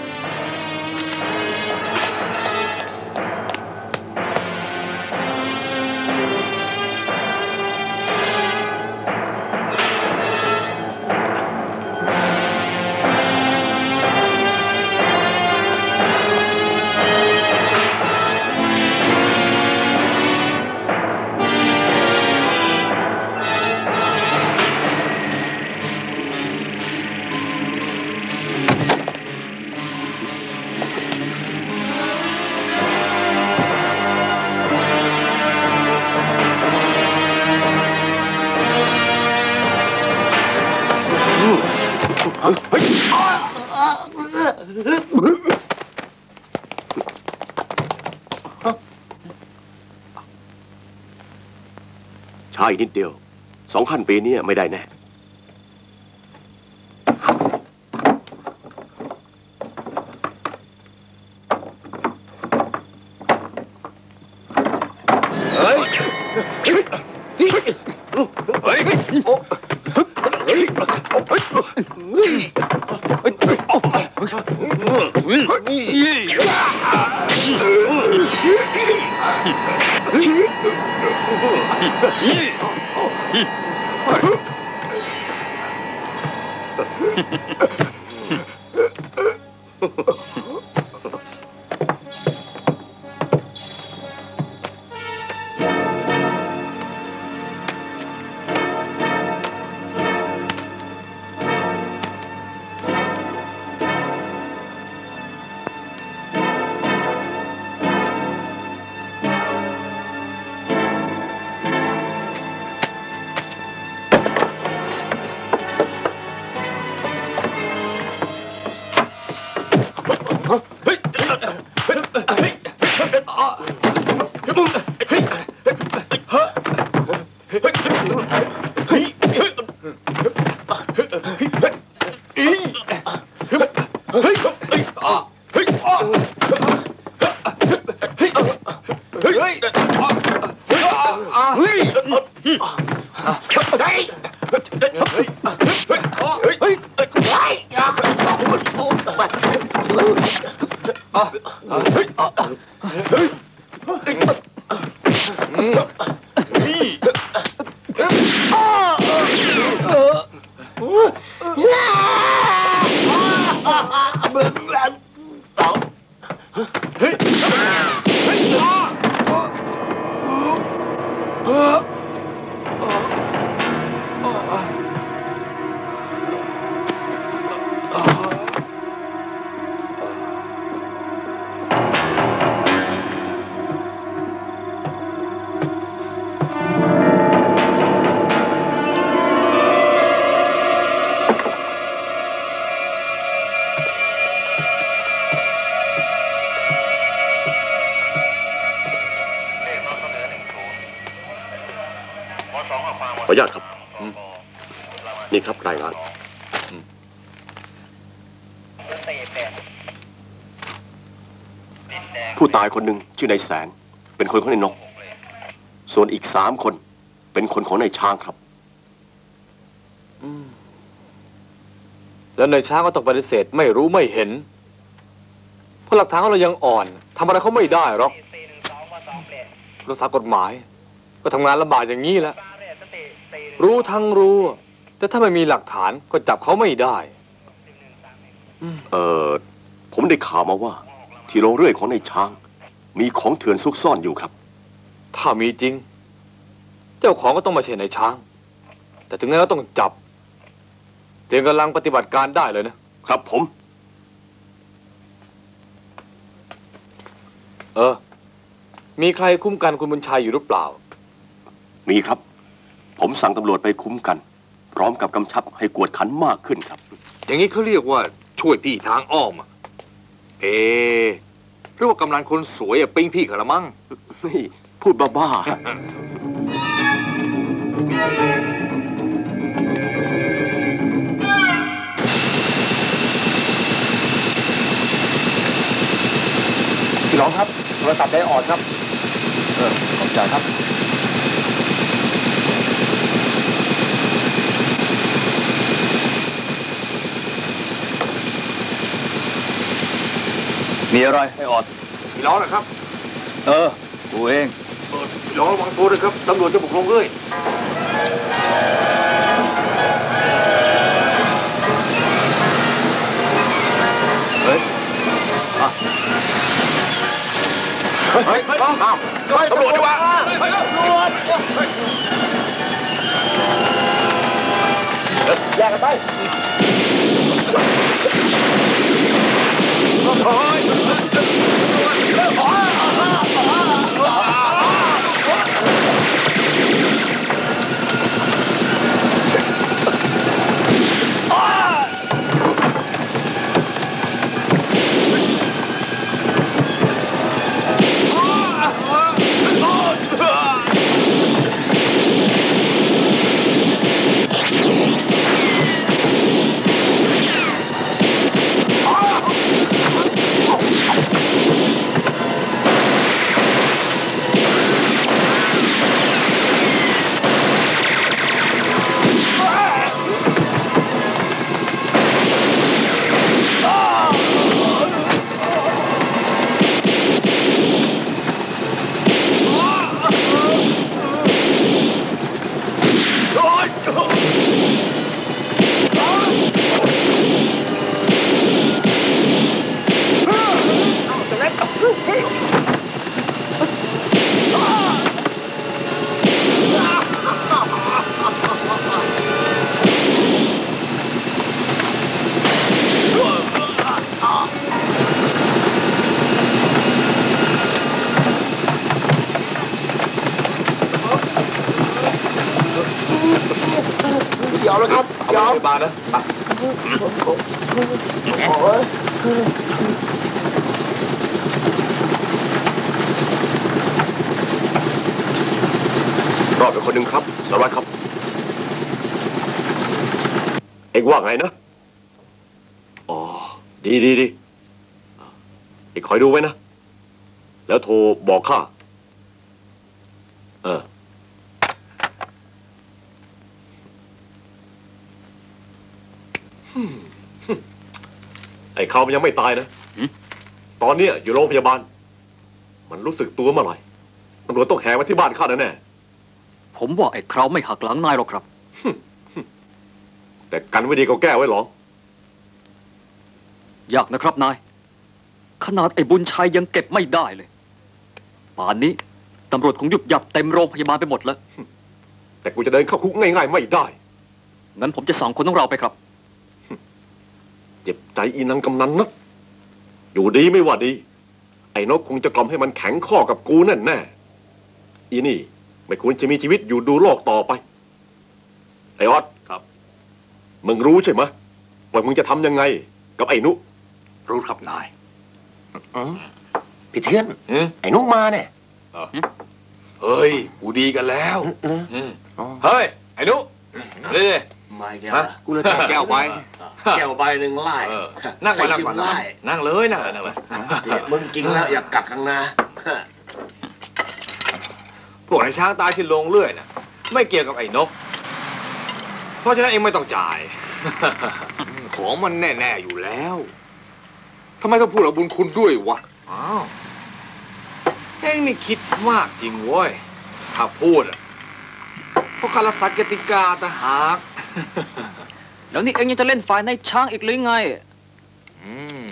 [SPEAKER 3] ใช่นิดเดียว สองขั้นปีนี้ไม่ได้แน่นออนุญาตครับนี่ครับรายงานผู้ตายคนหนึ่งชื่อนายแสงเป็นคนของนายนก ส่วนอีกสามคนเป็นคนของนายช้างครับ
[SPEAKER 1] แล้วนายช้างก็ต้องปฏิเสธไม่รู้ไม่เห็นเพราะหลักฐานของเรายังอ่อนทำอะไรเขาไม่ได้หรอกรักษากฎหมายก็ทำงานลำบากอย่างนี้แหละรู้ทั้งรู้แต่ถ้าไม่มีหลักฐานก็จับเขาไม่ได้
[SPEAKER 3] เออผมได้ข่าวมาว่า ที่โรงเรื่อยของนายช้าง มีของเถื่อนซุกซ่อนอยู่ครับ
[SPEAKER 1] ถ้ามีจริง เจ้าของก็ต้องมาใช่นายช้าง แต่ถึงงั้นก็ต้องจับเตรียมกำลังปฏิบัติการได้เลยนะครับ
[SPEAKER 3] ผม
[SPEAKER 1] เออ มีใครคุ้มกันคุณบุญชัยอยู่หรือเปล่า
[SPEAKER 3] มีครับ ผมสั่งตำรวจไปคุ้มกัน พร้อมกับกำชับให้กวดขันมากขึ้นครับ
[SPEAKER 6] อย่างนี้เขาเรียกว่าช่วยพี่ทางอ้อมอะเอ๊ะหรือว่ากำลังคนสวยอะปิ้งพี่เขาละมั้ง
[SPEAKER 3] นี่พูดบ้าๆ
[SPEAKER 5] พี่น้องครับโทรศัพท์ได้ออดครับเออขอบใจครับ
[SPEAKER 8] มีอะไรไอ้ออด
[SPEAKER 6] พี่ล้อนะครับ
[SPEAKER 8] เออกูเอง
[SPEAKER 6] พี่ล้อระวังตัวด้วยครับตำรวจจะบุกลงเลย
[SPEAKER 8] เฮ้ยอ่ะ
[SPEAKER 6] เฮ้ยเฮ้ยอ้าวตำรวจดีกว่าเฮ้ยตำรวจ
[SPEAKER 5] แยกกันไป
[SPEAKER 3] ยอมแล้วครับยอมบานะรอดไปคนหนึ่งครับสารวัตรครับ เอ็งว่าไงนะ อ๋อ ดีดีดีเอ็งคอยดูไว้นะ แล้วโทรบอกข้า เออ ไอ้เขามันยังไม่ตายนะ ตอนเนี้ยอยู่โรงพยาบาล มันรู้สึกตัวเมื่อไหร่ตำรวจต้องแห่มาที่บ้านข้าแน่ๆ
[SPEAKER 8] ผมว่าไอ้คราวไม่หักหลังนายหรอกครับ
[SPEAKER 3] แต่กันไว้ดีก็แก้ไว้หรอ
[SPEAKER 8] ยากนะครับนาย ขนาดไอ้บุญชัยยังเก็บไม่ได้เลย ป่านนี้ตำรวจคงยุบยับเต็มโรงพยาบาลไปหมดแล้ว
[SPEAKER 3] แต่กูจะเดินเข้าคุกง่ายๆไม่ได้
[SPEAKER 8] งั้นผมจะสั่งคนของเราไปครับ
[SPEAKER 3] เจ็บใจอีนังกำนันนะอยู่ดีไม่ว่าดี ไอ้นกคงจะกล่อมให้มันแข็งข้อกับกูแน่แน่อีนี่ไม่ควรจะมีชีวิตอยู่ดูโลกต่อไป ไอ้ออดครับ มึงรู้ใช่ไหมว่ามึงจะทำยังไง กับไอ้นุ
[SPEAKER 6] รู้ครับนาย
[SPEAKER 4] พี่เทือนไอ้นุมาเนี่ย
[SPEAKER 6] เฮ้ยกูดีกันแล้ว
[SPEAKER 4] เนอะ
[SPEAKER 6] อืมเฮ้ยไอ้
[SPEAKER 1] อ้นุนี่
[SPEAKER 7] ไม่แก้ว
[SPEAKER 1] ฮะกูเลยตักแก้วไว้
[SPEAKER 7] แก้วใบหนึ่งไล่
[SPEAKER 1] เออนั่งไปนั่ง
[SPEAKER 7] ชิ
[SPEAKER 1] ไป
[SPEAKER 7] มไล่
[SPEAKER 1] นั่งเลยนั่งเลยนั่งเลย
[SPEAKER 7] เนี่ยมึงกินแล้วอย่ากัดกันนะ
[SPEAKER 1] พวกไอ้ช้างตายที่ลงเรื่อยน่ะไม่เกี่ยวกับไอ้นก เพราะฉะนั้นเองไม่ต้องจ่าย ของมันแน่ๆอยู่แล้วทำไมต้องพูดเอาบุญคุณด้วยวะอ้าวเองนี่คิดมากจริงเว้ยถ้าพูดอะเพราะการรักษากติกาต่างหาก
[SPEAKER 8] แล้วนี่เองยังจะเล่นฝ่ายในช้างอีกหรือไง
[SPEAKER 1] อืม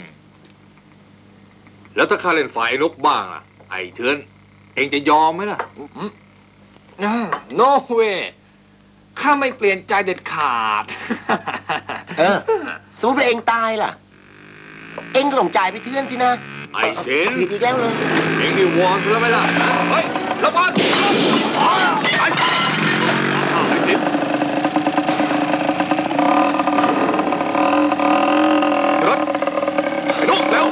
[SPEAKER 1] แล้วถ้าข้าเล่นฝ่ายนกบ้างล่ะ ไอ้เทือนเองจะยอมไหมล่ะโนเวข้าไม่เปลี่ยนใจเด็ดขาด
[SPEAKER 4] เออ สมมติว่าเองตายล่ะ เองก็ต้องจ่ายไปเทือนสินะ
[SPEAKER 1] ไอ้เซน
[SPEAKER 4] ผิดอีกแล้วเลย
[SPEAKER 1] เองนี่วอนซะแล้วไหมล่ะเฮ้ยระวังไอ้ไอ้เซนรถไอ้นกเร็ว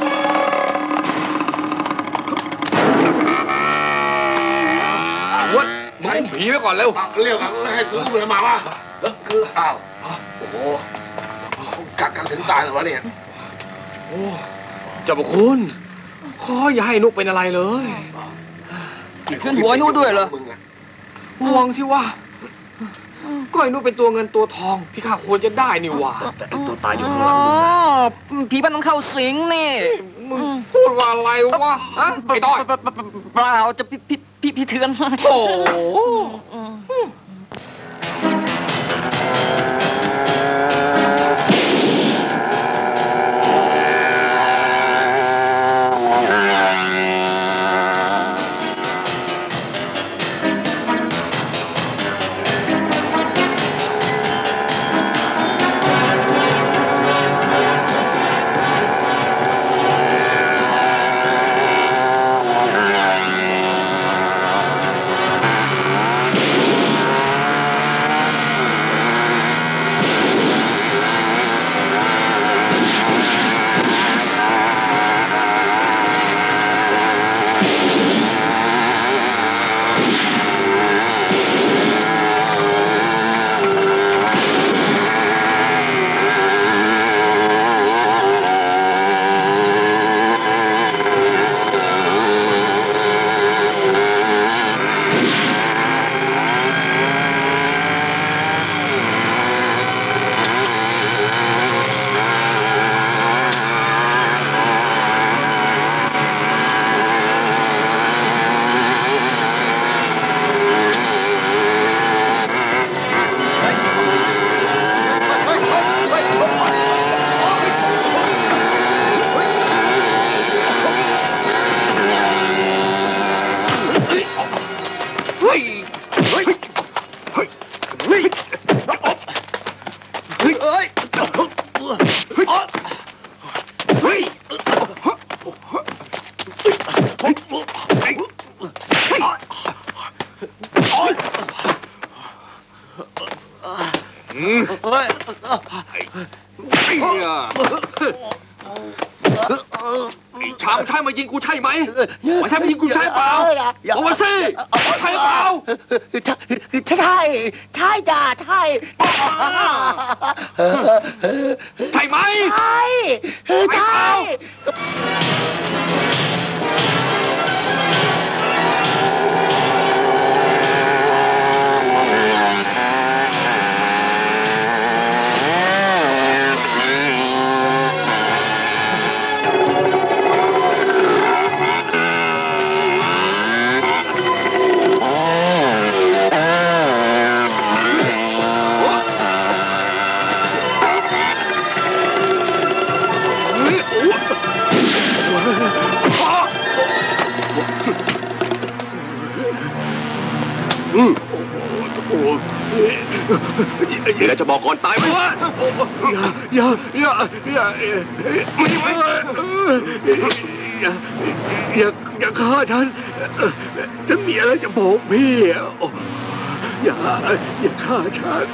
[SPEAKER 1] วัดมึงอุ้มผีไว้ก่อนเร็ว
[SPEAKER 7] เรียกกันให้กูเลยมาวะเออคืออ้าวโอ้โหกัดกันถึงตายเลยวะเนี่ย
[SPEAKER 1] โอ้เจ้าพระคุณขออย่าให้นุกเป็นอะไรเลย
[SPEAKER 8] ขึ้นหัวไอ้นู้ด้วยเหรอ
[SPEAKER 7] มึงอะ
[SPEAKER 1] ห่วงสิว่าก็ไอ้นุกเป็นตัวเงินตัวทองที่ข้าควรจะได้นี่หว่า
[SPEAKER 7] แต่ไอ้ตัวตายอยู่
[SPEAKER 8] อ๋
[SPEAKER 7] ข้างหลังมึงอะ
[SPEAKER 8] อผีมันต้องเข้าสิงนี่
[SPEAKER 1] มึงพูดว่าอะไรวะฮะไอ้ต้อย
[SPEAKER 8] เปล่าจะพี่พี่พี่พี่เทือน
[SPEAKER 1] โถ่ ชามใช่มายิงกูใช่ไหมไม่ใช่มายิงกูใช่เปล่าบอกมาสิใช่เปล่า
[SPEAKER 4] ใช่ใช่ใช่จ้าใช่
[SPEAKER 1] ใช่ไหม
[SPEAKER 4] ใช่ใช่
[SPEAKER 1] มีอะไรจะบอกก่อนตายไหมวะ
[SPEAKER 9] อย่าอย่าอย่าอย่า
[SPEAKER 1] ไม่ไหว
[SPEAKER 9] อย่าอย่าอย่าฆ่าฉันฉันมีอะไรจะบอกพี่อย่าอย่าฆ่าฉัน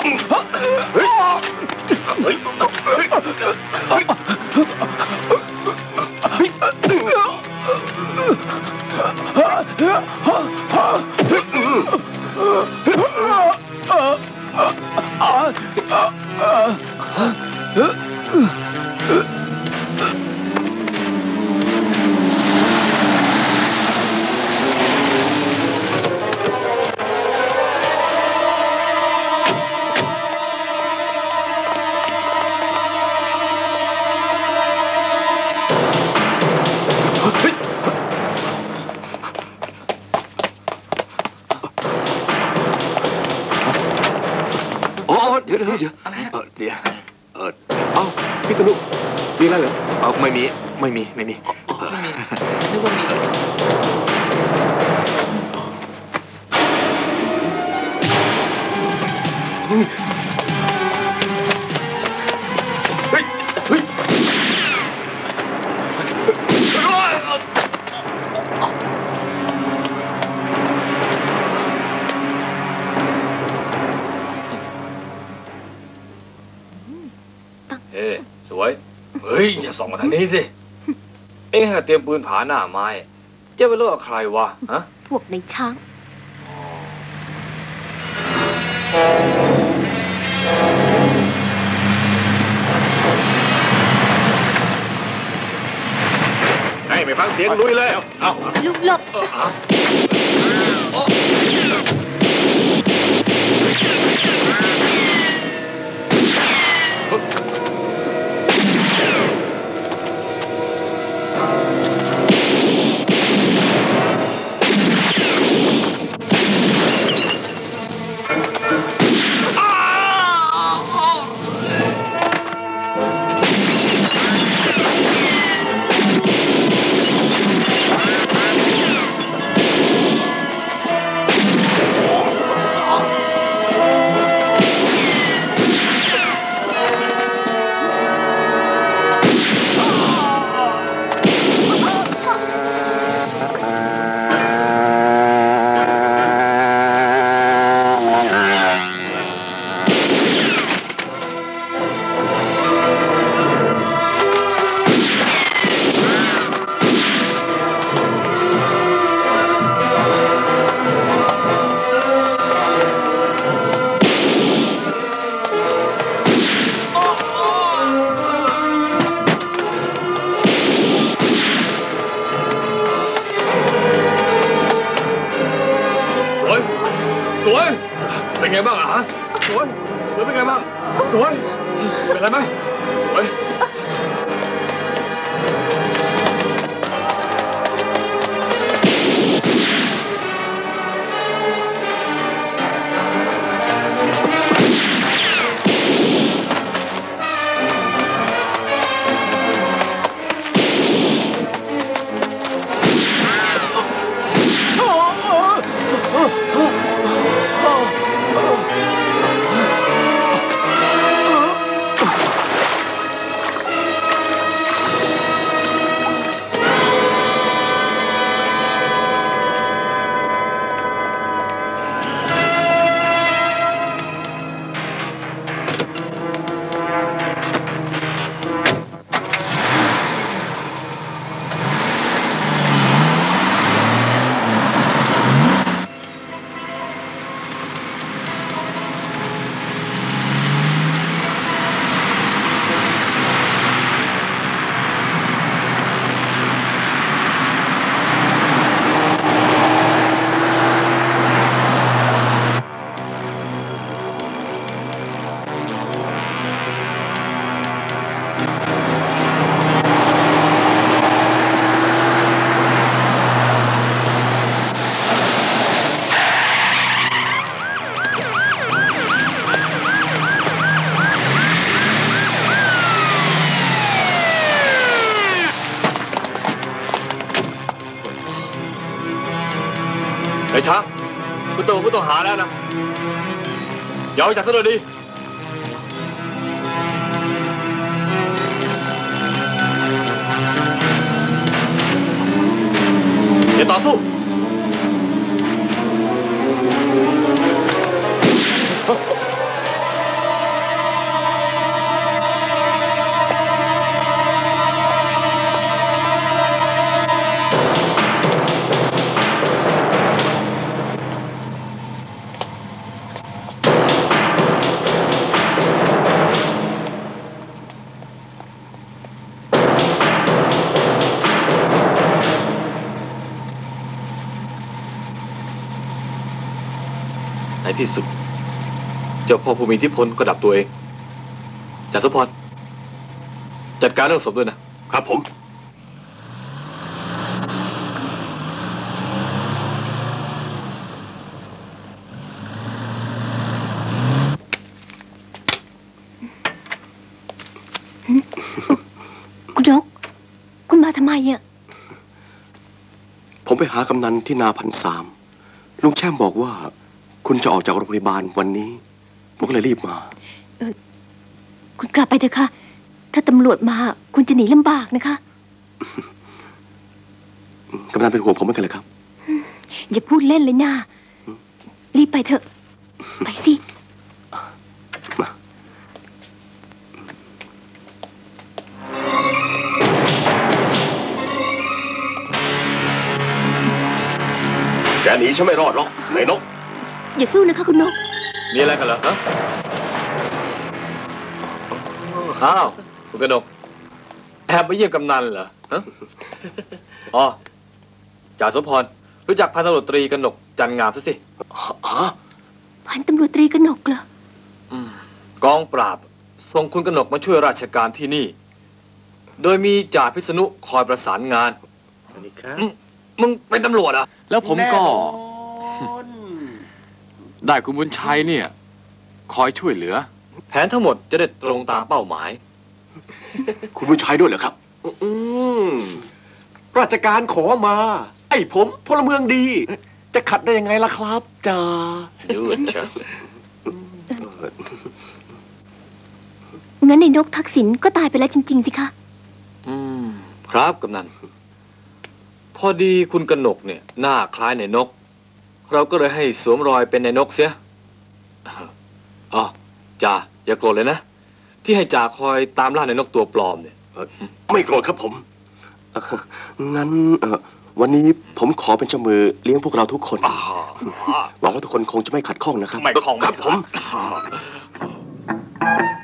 [SPEAKER 9] อ๋อเดี๋ยวเดี๋ยวเดี๋ยวอะไรเออเดี๋ยวเออ
[SPEAKER 3] เอ้าพี่สนุกมีอะไรเหรอ
[SPEAKER 9] เออไม่มีไม่มีไม่มีเออ
[SPEAKER 6] นึกว่ามี
[SPEAKER 1] เฮ้สวย เฮ้ย อย่าส่องมาทางนี้สิ เอ็งเตรียมปืนผาหน้าไม้จะไปเลิกใครวะฮะ
[SPEAKER 2] พวกในช้าง
[SPEAKER 3] ให้ไม่ฟังเสียงลุยเลยเอา
[SPEAKER 2] ลูกหลบ
[SPEAKER 1] สวย สวย เป็นไงบ้างอะฮะ สวย สวยเป็นไงบ้าง สวย เป็นไรไหมสวย ไอ้ช้างผู้ต้องผู้ต้องหาแล้วนะอย่าเอาจากซะเลยดีอย่าต่อสู้ในที่สุด เจ้าพ่อผู้มีอิทธิพลก็ดับตัวเองจ่าสมพรจัดการเรื่องศพด้วยนะครับ
[SPEAKER 3] ผม
[SPEAKER 2] คุณนก คุณมาทำไมอ่ะ
[SPEAKER 3] ผมไปหากำนันที่นาพันสามลุงแช่มบอกว่า คุณจะออกจากโรงพยาบาลวันนี้ ผมก็เลยรีบมา
[SPEAKER 2] คุณกลับไปเถอะค่ะ ถ้าตำรวจมาคุณจะหนีลำบากนะคะ
[SPEAKER 3] กำนันเป็นห่วงผมเหมือนกันเลยครับ
[SPEAKER 2] อย่าพูดเล่นเลยนะรีบไปเถอะ ไปสิ
[SPEAKER 3] แกหนีฉันไม่รอดหรอกไอ้นก
[SPEAKER 2] อย่าสู้นะคะคุณนก
[SPEAKER 1] มีอะไรกันเหรอฮะอ้าวคุณกนกแอบไปเยี่ยมกำนันเหรอฮะอ๋อจ่าสมพรรู้จักพันตำรวจตรีกนกจันงามซะสิ
[SPEAKER 2] พันตำรวจตรีกนกเหรอ
[SPEAKER 1] กองปราบส่งคุณกนกมาช่วยราชการที่นี่ โดยมีจ่าพิษณุคอยประสานงาน
[SPEAKER 3] สวัสดีครับ
[SPEAKER 1] มึงเป็นตำรวจเหรอ่ะแล้วผมก็ ได้คุณบุญชัยเนี่ย คอยช่วยเหลือ แผนทั้งหมดจะได้ตรงตามเป้าหมาย
[SPEAKER 3] คุณบุญชัยด้วยเหรอครับ
[SPEAKER 7] อืมราชการขอมา ไอ้ผมพลเมืองดี จะขัดได้ยังไงล่ะครับจ่า
[SPEAKER 1] ยืดเชียว
[SPEAKER 2] งั้นในนกทักษิณก็ตายไปแล้วจริง ๆ สิคะ
[SPEAKER 1] อืมครับกำนันพอดีคุณกนกเนี่ย หน้าคล้ายในนก เราก็เลยให้สวมรอยเป็นในนกเสียอ๋อจ่าอย่าโกรธเลยนะ ที่ให้จ่าคอยตามล่าในนกตัวปลอมเนี่ย
[SPEAKER 3] ไม่โกรธครับผมเอ่องั้นเอ่อวันนี้ผมขอเป็นเจ้ามือเลี้ยงพวกเราทุกคนหวังว่าทุกคนคงจะไม่ขัดข้องนะครับ
[SPEAKER 1] ไม่ข้อง
[SPEAKER 3] ครับผม
[SPEAKER 1] ไม่